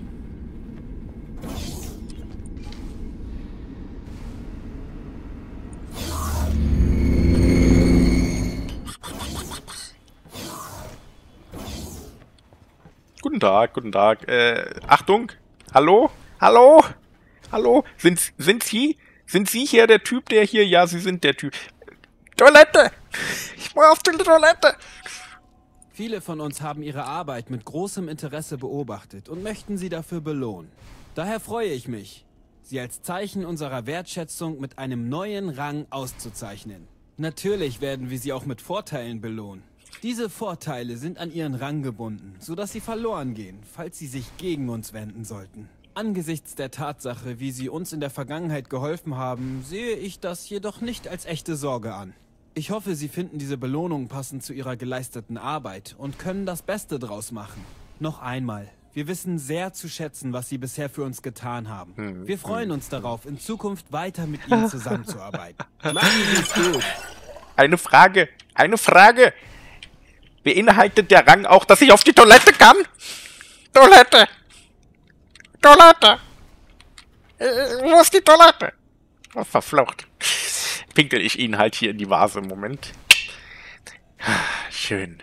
Guten Tag, guten Tag. Äh, Achtung! Hallo? Hallo? Hallo? Sind, sind Sie? Sind Sie hier der Typ, der hier... Ja, Sie sind der Typ. Toilette! Ich muss auf die Toilette! Viele von uns haben Ihre Arbeit mit großem Interesse beobachtet und möchten Sie dafür belohnen. Daher freue ich mich, Sie als Zeichen unserer Wertschätzung mit einem neuen Rang auszuzeichnen. Natürlich werden wir Sie auch mit Vorteilen belohnen. Diese Vorteile sind an Ihren Rang gebunden, sodass sie verloren gehen, falls Sie sich gegen uns wenden sollten. Angesichts der Tatsache, wie Sie uns in der Vergangenheit geholfen haben, sehe ich das jedoch nicht als echte Sorge an. Ich hoffe, Sie finden diese Belohnung passend zu Ihrer geleisteten Arbeit und können das Beste draus machen. Noch einmal, wir wissen sehr zu schätzen, was Sie bisher für uns getan haben. Wir freuen uns darauf, in Zukunft weiter mit Ihnen zusammenzuarbeiten. Machen Sie es gut. Eine Frage, eine Frage. Beinhaltet der Rang auch, dass ich auf die Toilette kann? Toilette! Toilette! Äh, wo ist die Toilette? Oh, verflucht. Pinkel ich Ihnen halt hier in die Vase im Moment. Schön.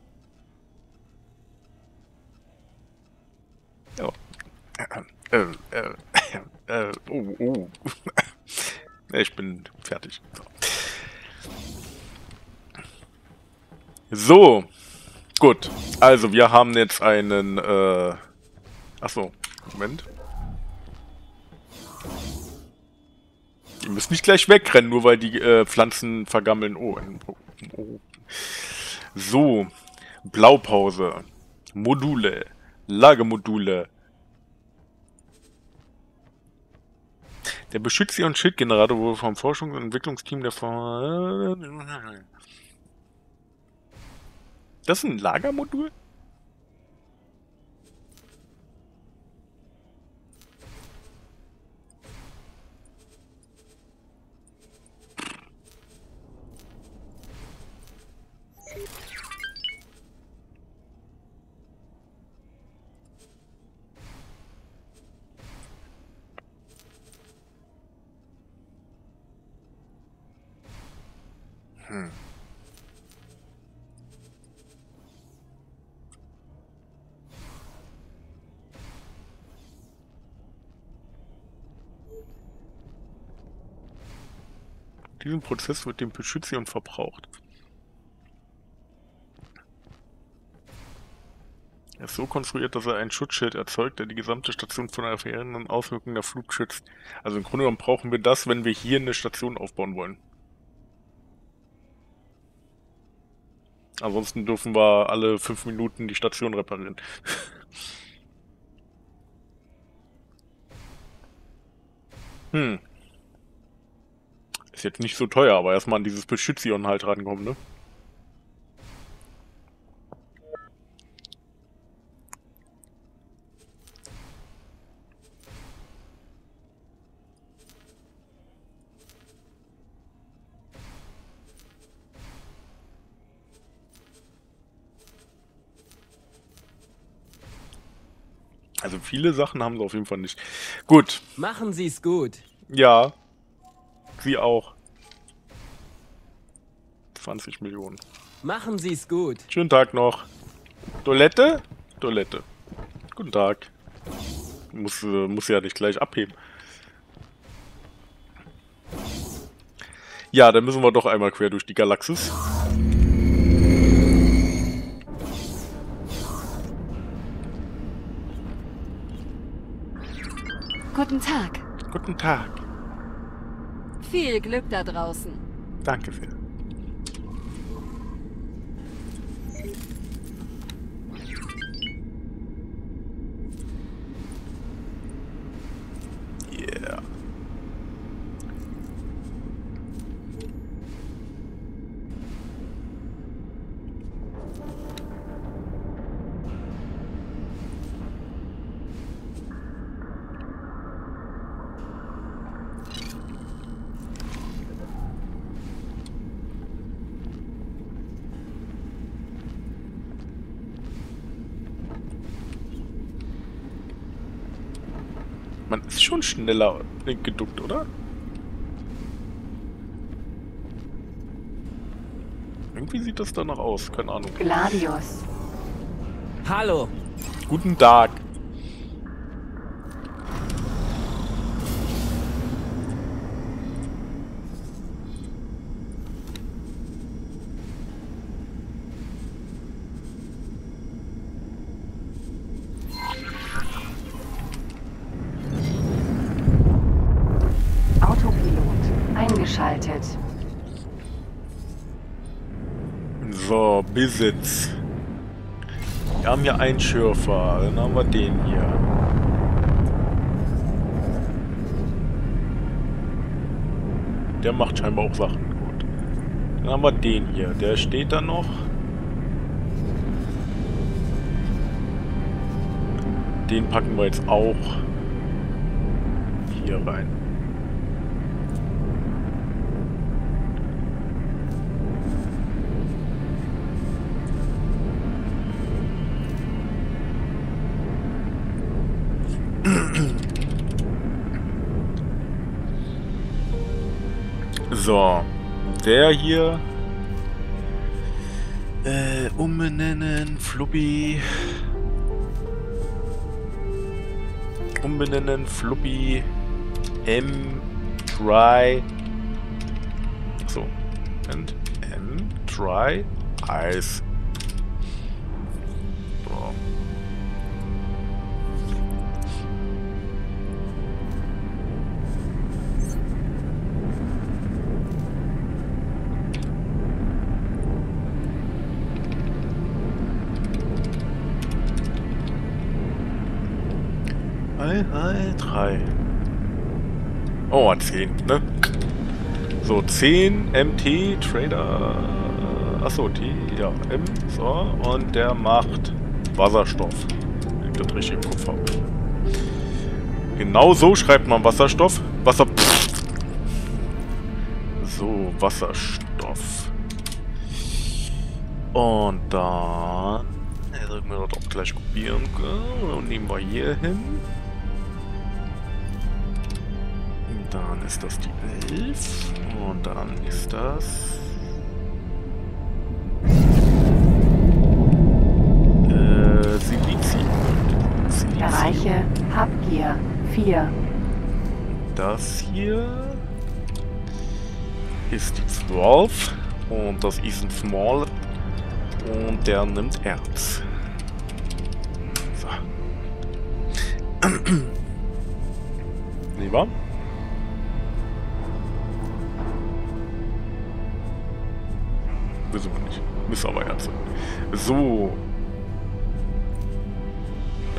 Oh. Äh, äh, äh, äh, oh, oh. Ich bin fertig. So. Gut. Also, wir haben jetzt einen, äh... Achso. Moment. Die müssen nicht gleich wegrennen, nur weil die äh, Pflanzen vergammeln. Oh, oh, oh. So. Blaupause. Module. Lagemodule. Der Beschützer- und Schildgenerator wurde vom Forschungs- und Entwicklungsteam der Ver... Das ist ein Lagermodul? Hm. Diesen Prozess wird dem Beschützion verbraucht. Er ist so konstruiert, dass er ein Schutzschild erzeugt, der die gesamte Station von der verheerenden Auswirkungen der Flut schützt. Also im Grunde genommen brauchen wir das, wenn wir hier eine Station aufbauen wollen. Ansonsten dürfen wir alle fünf Minuten die Station reparieren. hm. Ist jetzt nicht so teuer, aber erstmal an dieses Beschützion halt rankommen, ne? Also viele Sachen haben sie auf jeden Fall nicht. Gut. Machen Sie's gut. Ja. Sie auch. zwanzig Millionen. Machen Sie's gut. Schönen Tag noch. Toilette? Toilette. Guten Tag. Muss, äh, muss ja nicht gleich abheben. Ja, dann müssen wir doch einmal quer durch die Galaxis. Guten Tag. Guten Tag. Viel Glück da draußen. Danke sehr. Yeah. Man ist schon schneller geduckt, oder? Irgendwie sieht das danach aus, keine Ahnung. Gladius. Hallo. Guten Tag. Autopilot eingeschaltet. So, Besitz. Wir haben hier einen Schürfer, dann haben wir den hier. Der macht scheinbar auch Sachen gut. Dann haben wir den hier, der steht da noch. Den packen wir jetzt auch hier rein. So, der hier äh, umbenennen, Fluppi. Umbenennen, Fluppi, M, Try. So, und M, Try, Eis. So. drei. Oh, zehn, ne? So, zehn M T Trader. Achso, T, ja, M. So, und der macht Wasserstoff. Wenn ich das richtig im Kopf habe. Genau so schreibt man Wasserstoff. Wasser. So, Wasserstoff. Und dann. Ja, drücken wir das auch gleich kopieren. Und nehmen wir hier hin. Dann ist das die elf und dann ist das äh, Silizium. Silizium. Erreiche Hubgear vier. Das hier ist die zwölf und das ist ein Small und der nimmt Erz. So. Lieber? Wissen wir nicht. ist aber Ärztin. So. Ja.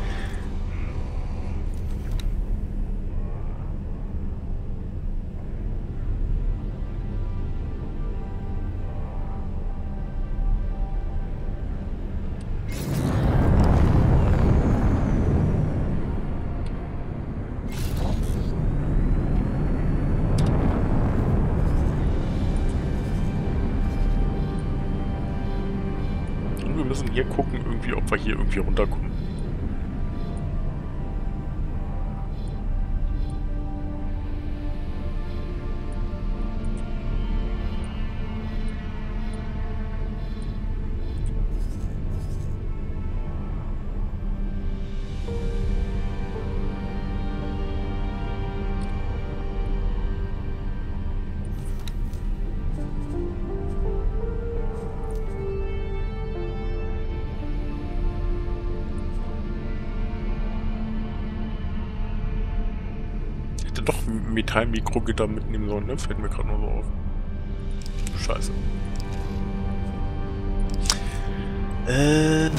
Wir müssen hier gucken, irgendwie, ob wir hier irgendwie runterkommen. Doch ein Metallmikrogitter mitnehmen sollen, ne? Fällt mir gerade nur so auf. Scheiße. Äh.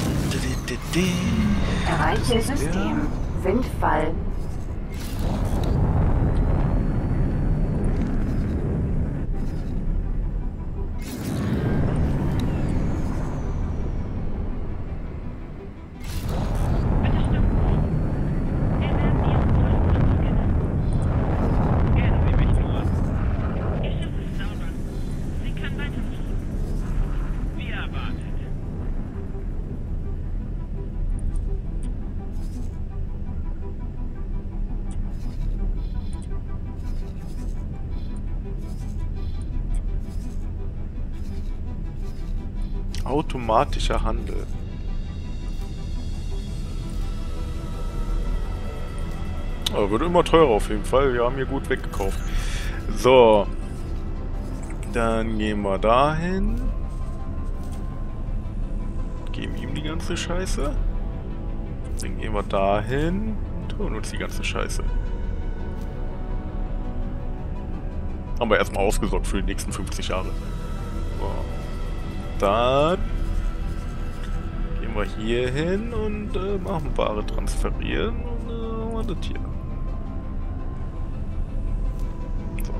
Erreiche System. Windfall. Automatischer Handel. Aber wird immer teurer auf jeden Fall. Wir haben hier gut weggekauft. So. Dann gehen wir dahin. Geben ihm die ganze Scheiße. Dann gehen wir dahin. Tun uns die ganze Scheiße. Haben wir erstmal ausgesorgt für die nächsten fünfzig Jahre. So. Dann gehen wir hier hin und äh, machen Ware transferieren und äh, machen das hier. So.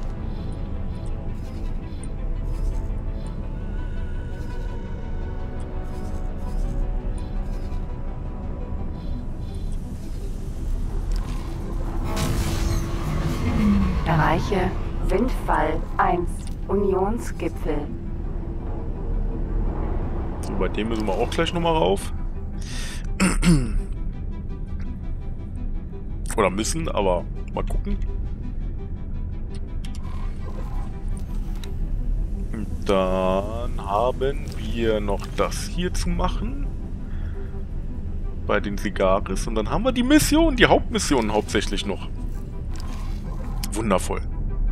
Erreiche Windfall eins. Unionsgipfel. Bei dem müssen wir auch gleich nochmal rauf. Oder müssen, aber mal gucken. Und dann haben wir noch das hier zu machen. Bei den Sigaris. Und dann haben wir die Mission, die Hauptmission hauptsächlich noch. Wundervoll.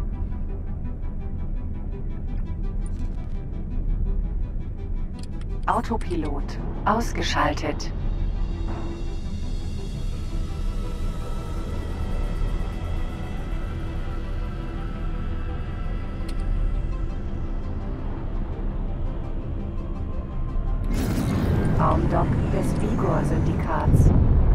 Autopilot ausgeschaltet. Raumdock des Vigor-Syndikats.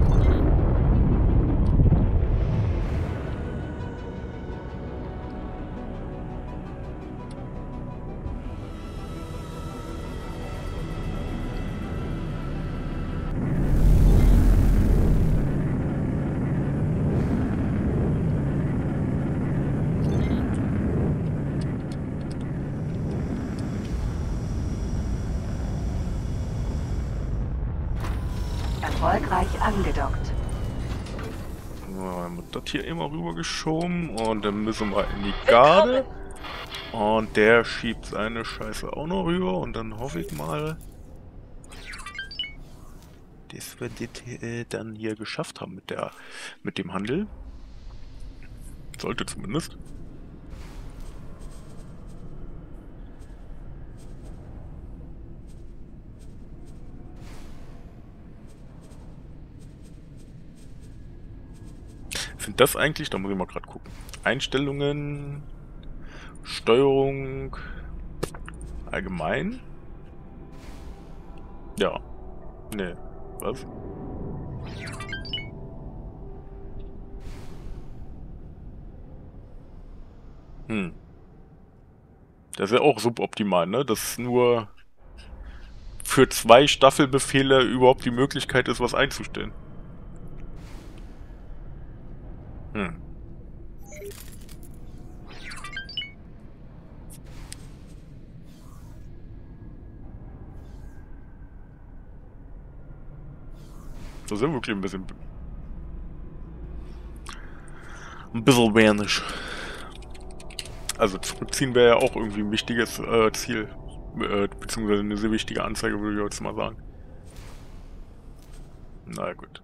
Erfolgreich angedockt. So, dann wird das hier immer rüber geschoben und dann müssen wir in die Garde. Und der schiebt seine Scheiße auch noch rüber und dann hoffe ich mal, dass wir das äh, dann hier geschafft haben mit der mit dem Handel. Sollte zumindest. Sind das eigentlich, da muss ich mal gerade gucken. Einstellungen, Steuerung, allgemein. Ja. Nee. Was? Hm. Das ist ja auch suboptimal, ne? Dass nur für zwei Staffelbefehle überhaupt die Möglichkeit ist, was einzustellen. Hm. Das ist ja wirklich ein bisschen... Ein bisschen wenig. Also zurückziehen wäre ja auch irgendwie ein wichtiges äh, Ziel. Äh, beziehungsweise eine sehr wichtige Anzeige, würde ich jetzt mal sagen. Na ja, gut.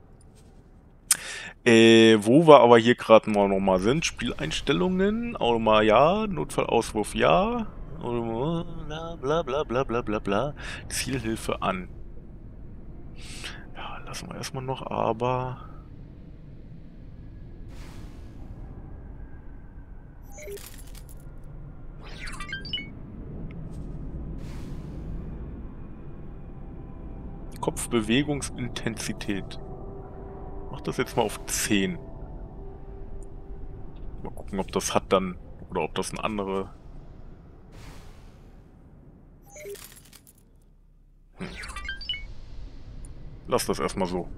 Äh, wo wir aber hier gerade mal nochmal sind, Spieleinstellungen, auch mal ja, Notfallauswurf ja, bla bla bla bla bla bla bla, Zielhilfe an. Ja, lassen wir erstmal noch, aber... Kopfbewegungsintensität. Mach das jetzt mal auf zehn. Mal gucken, ob das hat dann, oder ob das eine andere... Hm. Lass das erstmal so.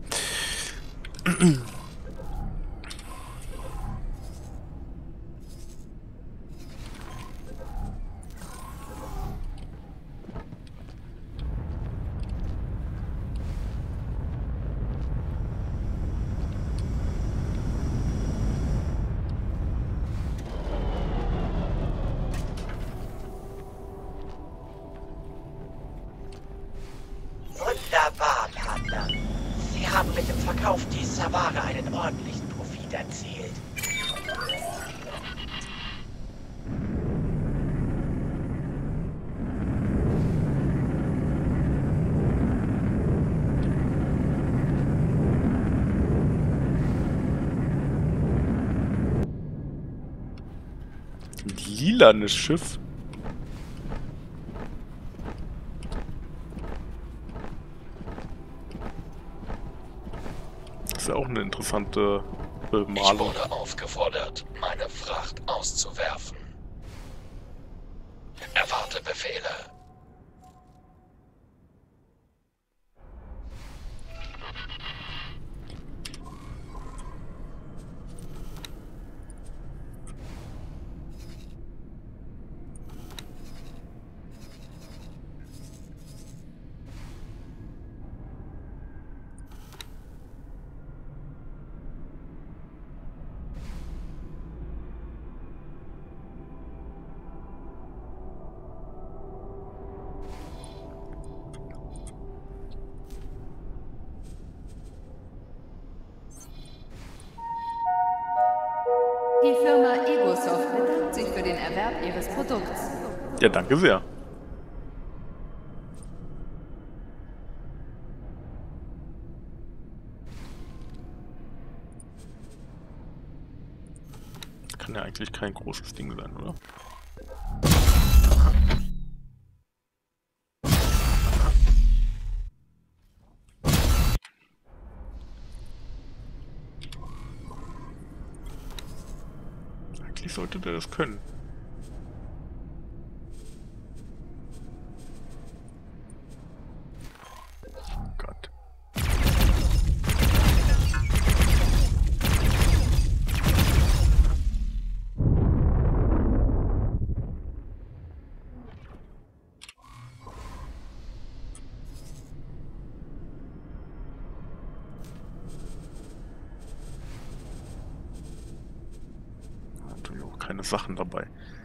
Wunderbar, Partner. Sie haben mit dem Verkauf dieser Ware einen ordentlichen Profit erzielt. Lilanes Schiff. Das ist ja auch eine interessante Bemalung. Ich wurde aufgefordert, meine Fracht auszuwerfen. Erwarte Befehle. Die Firma Egosoft bedankt sich für den Erwerb ihres Produkts. Ja, danke sehr. Kann ja eigentlich kein großes Ding sein, oder? Eigentlich sollte der das können. Oh Gott. Natürlich auch keine Sachen dabei.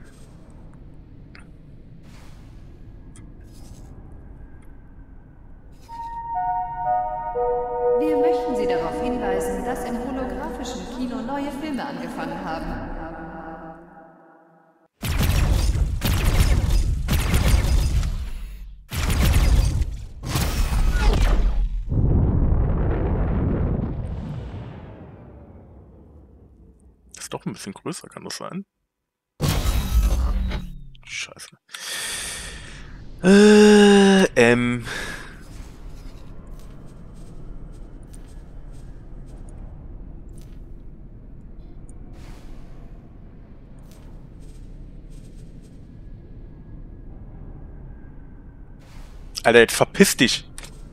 Wir möchten Sie darauf hinweisen, dass im holographischen Kino neue Filme angefangen haben. Ist doch ein bisschen größer, kann das sein? Scheiße. Äh, ähm... Alter, jetzt verpiss dich!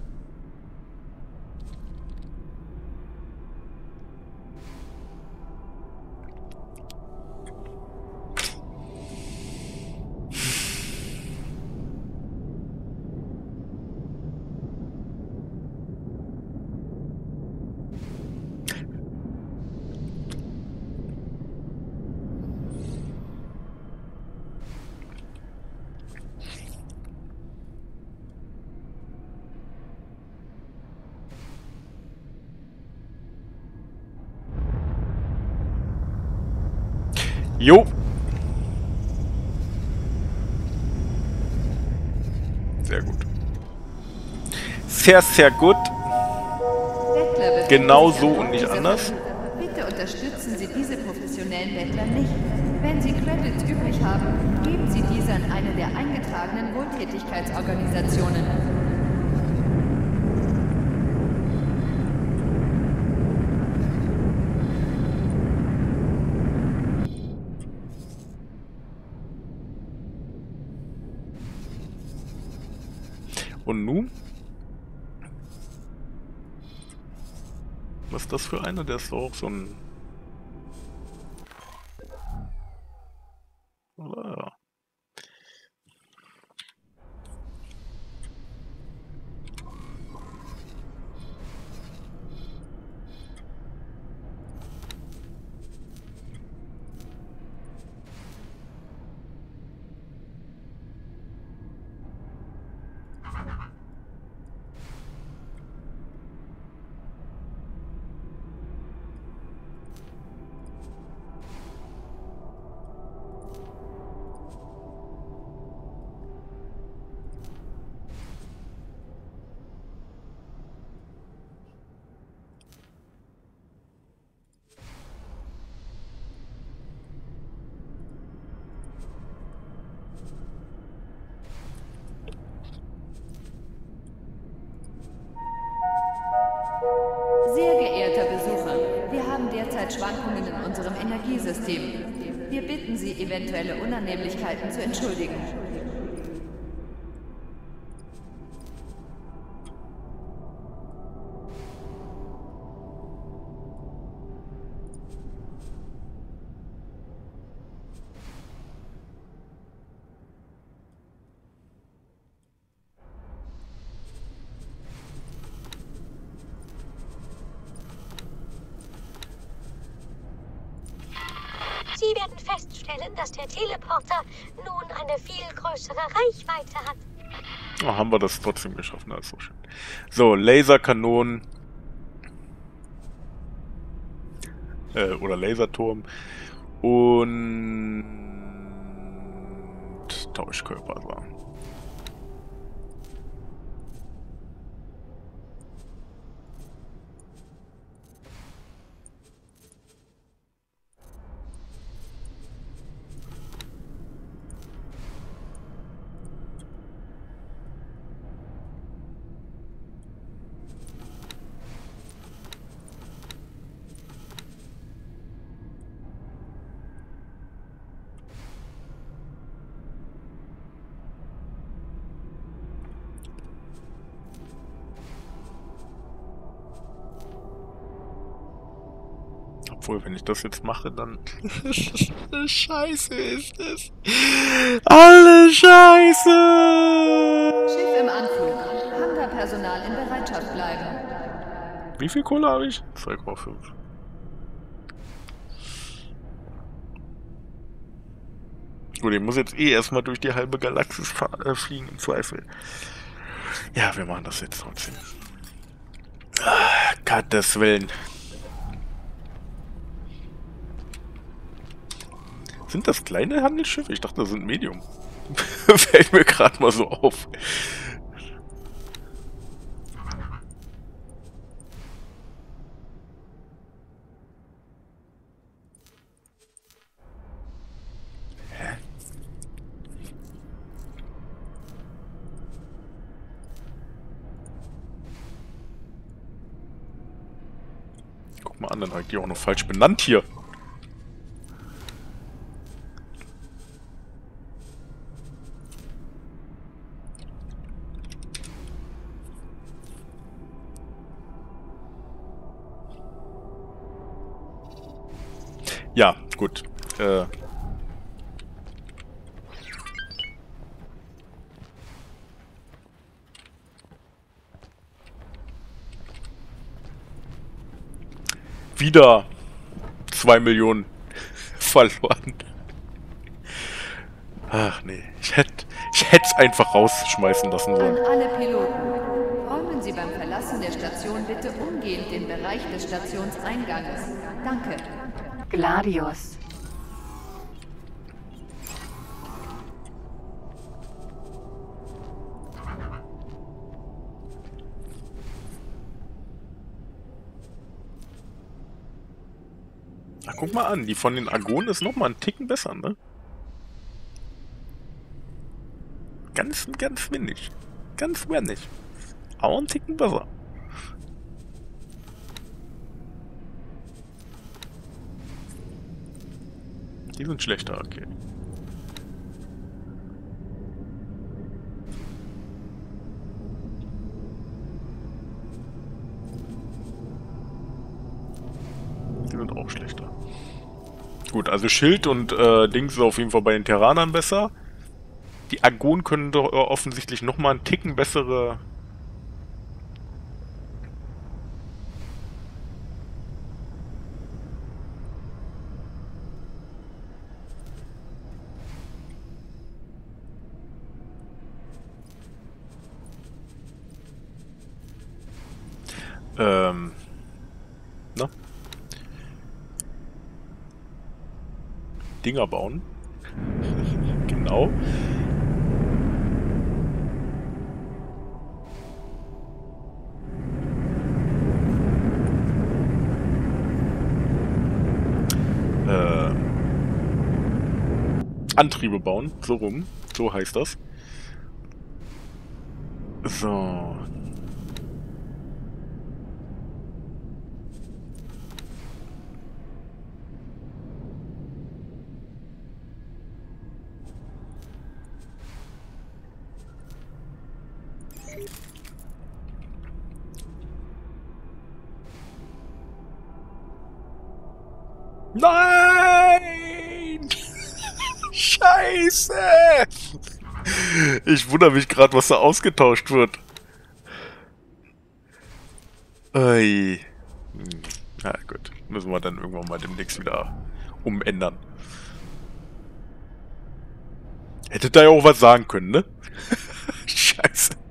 Jo. Sehr gut. Sehr, sehr gut. Genau so und nicht anders. Bitte unterstützen Sie diese professionellen Bettler nicht. Wenn Sie Credits übrig haben, geben Sie diese an eine der eingetragenen Wohltätigkeitsorganisationen. Und nun? Was ist das für einer? Der ist auch so ein... Ah. Sehr geehrter Besucher, wir haben derzeit Schwankungen in unserem Energiesystem. Wir bitten Sie, eventuelle Unannehmlichkeiten zu entschuldigen. Sie werden feststellen, dass der Teleporter nun eine viel größere Reichweite hat. Oh, haben wir das trotzdem geschafft, das ist so schön. So, Laserkanonen. Äh, oder Laserturm. Und Tauschkörper. So. Obwohl, wenn ich das jetzt mache, dann... Scheiße ist es. Alle Scheiße! Schiff im Anflug. Hangarpersonal in Bereitschaft bleiben. Wie viel Kohle habe ich? zwei Komma fünf. Gut, ich muss jetzt eh erstmal durch die halbe Galaxis äh, fliegen, im Zweifel. Ja, wir machen das jetzt trotzdem. Ah, Gottes Willen. Sind das kleine Handelsschiffe? Ich dachte, das sind Medium. Fällt mir gerade mal so auf. Hä? Guck mal an, dann habe ich die auch noch falsch benannt hier. Ja, gut. Äh... Wieder zwei Millionen verloren. Ach nee, ich hätte ich hätte es einfach rausschmeißen lassen sollen. An alle Piloten. Räumen Sie beim Verlassen der Station bitte umgehend den Bereich des Stationseinganges. Danke. Gladius. Ach, guck mal an, die von den Argonen ist noch mal einen Ticken besser, ne? Ganz, ganz wenig. Ganz wenig. Aber einen Ticken besser. Die sind schlechter, okay. Die sind auch schlechter. Gut, also Schild und äh, Dings ist auf jeden Fall bei den Terranern besser. Die Argonen können doch offensichtlich nochmal einen Ticken bessere... Ähm... Na? Dinger bauen. Genau. Äh, Antriebe bauen, so rum, so heißt das. So. Nein! Scheiße! Ich wundere mich gerade, was da ausgetauscht wird. Ui. Na gut, müssen wir dann irgendwann mal demnächst wieder umändern. Hättet ihr ja auch was sagen können, ne? Scheiße.